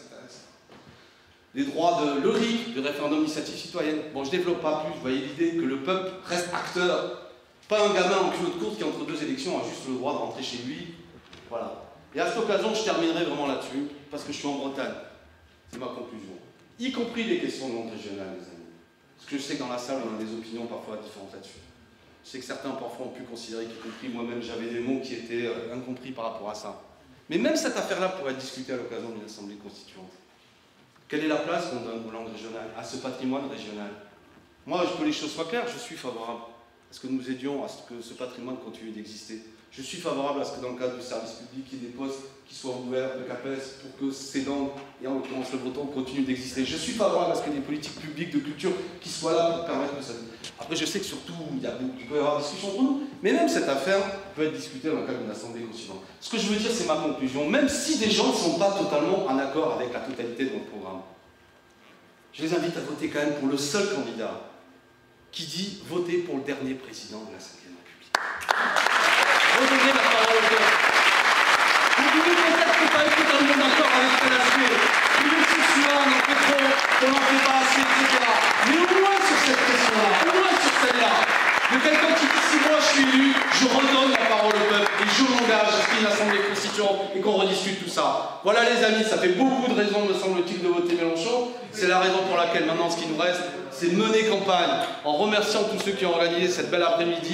Les droits de l'ERIC, du référendum d'initiative citoyenne. Bon, je ne développe pas plus, vous voyez l'idée que le peuple reste acteur, pas un gamin en culotte courte qui, entre 2 élections, a juste le droit de rentrer chez lui. Voilà. Et à cette occasion, je terminerai vraiment là-dessus, parce que je suis en Bretagne. C'est ma conclusion. Y compris les questions de monde régional, les amis. Parce que je sais que dans la salle, on a des opinions parfois différentes là-dessus. Je sais que certains, parfois, ont pu considérer qu'y compris moi-même, j'avais des mots qui étaient incompris par rapport à ça. Mais même cette affaire-là pourrait être discutée à l'occasion d'une assemblée constituante. Quelle est la place qu'on donne aux langues régionales, à ce patrimoine régional? Moi, je que les choses soient claires, je suis favorable à ce que nous aidions à ce que ce patrimoine continue d'exister. Je suis favorable à ce que dans le cadre du service public, il y ait des postes qui soient ouverts de CAPES pour que ces langues, et en l'occurrence le breton, continuent d'exister. Je suis favorable à ce qu'il y ait des politiques publiques de culture qui soient là pour permettre que ça... Après, je sais que surtout, il peut y avoir discussion entre nous, mais même cette affaire peut être discutée dans le cadre d'une assemblée constituante. Ce que je veux dire, c'est ma conclusion, même si des gens ne sont pas totalement en accord avec la totalité de notre programme. Je les invite à voter quand même pour le seul candidat qui dit voter pour le dernier président de la Ve République. Redonnez la parole au peuple. Vous pouvez peut-être ne pas être totalement d'accord avec ce qu'elle a fait. Vous dites ce soir, on en fait trop, on n'en fait pas assez, etc. Mais au moins sur cette question-là, au moins sur celle-là, de quelqu'un qui dit si moi je suis élu, je redonne la parole au peuple et je m'engage à ce qu'il y ait une assemblée constituante et qu'on rediscute tout ça. Voilà les amis, ça fait beaucoup de raisons, me semble-t-il, de voter Mélenchon. C'est la raison pour laquelle maintenant ce qui nous reste, c'est de mener campagne en remerciant tous ceux qui ont organisé cette belle après-midi,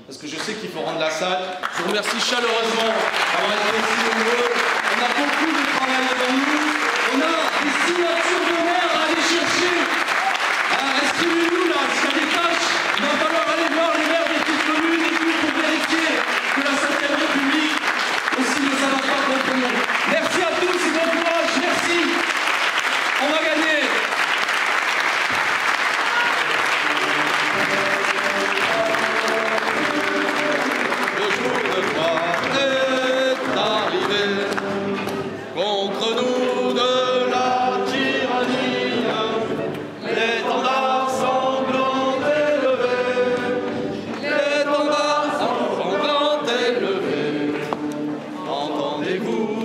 parce que je sais qu'il faut rendre la salle. Je vous remercie chaleureusement d'avoir été aussi nombreux. On a beaucoup de travail devant nous. On a des signatures de maire à aller chercher. Inscrivez-nous là, s'il y a des tâches, il va falloir aller voir les maires des petites communes et tout pour vérifier que la 5e République aussi ne s'en va pas contre nous. Merci à tous et bon courage, merci. On va gagner. Le jour de gloire est arrivé contre nous de la tyrannie. L'étendard sanglant est levé. L'étendard sanglant est levé. Entendez-vous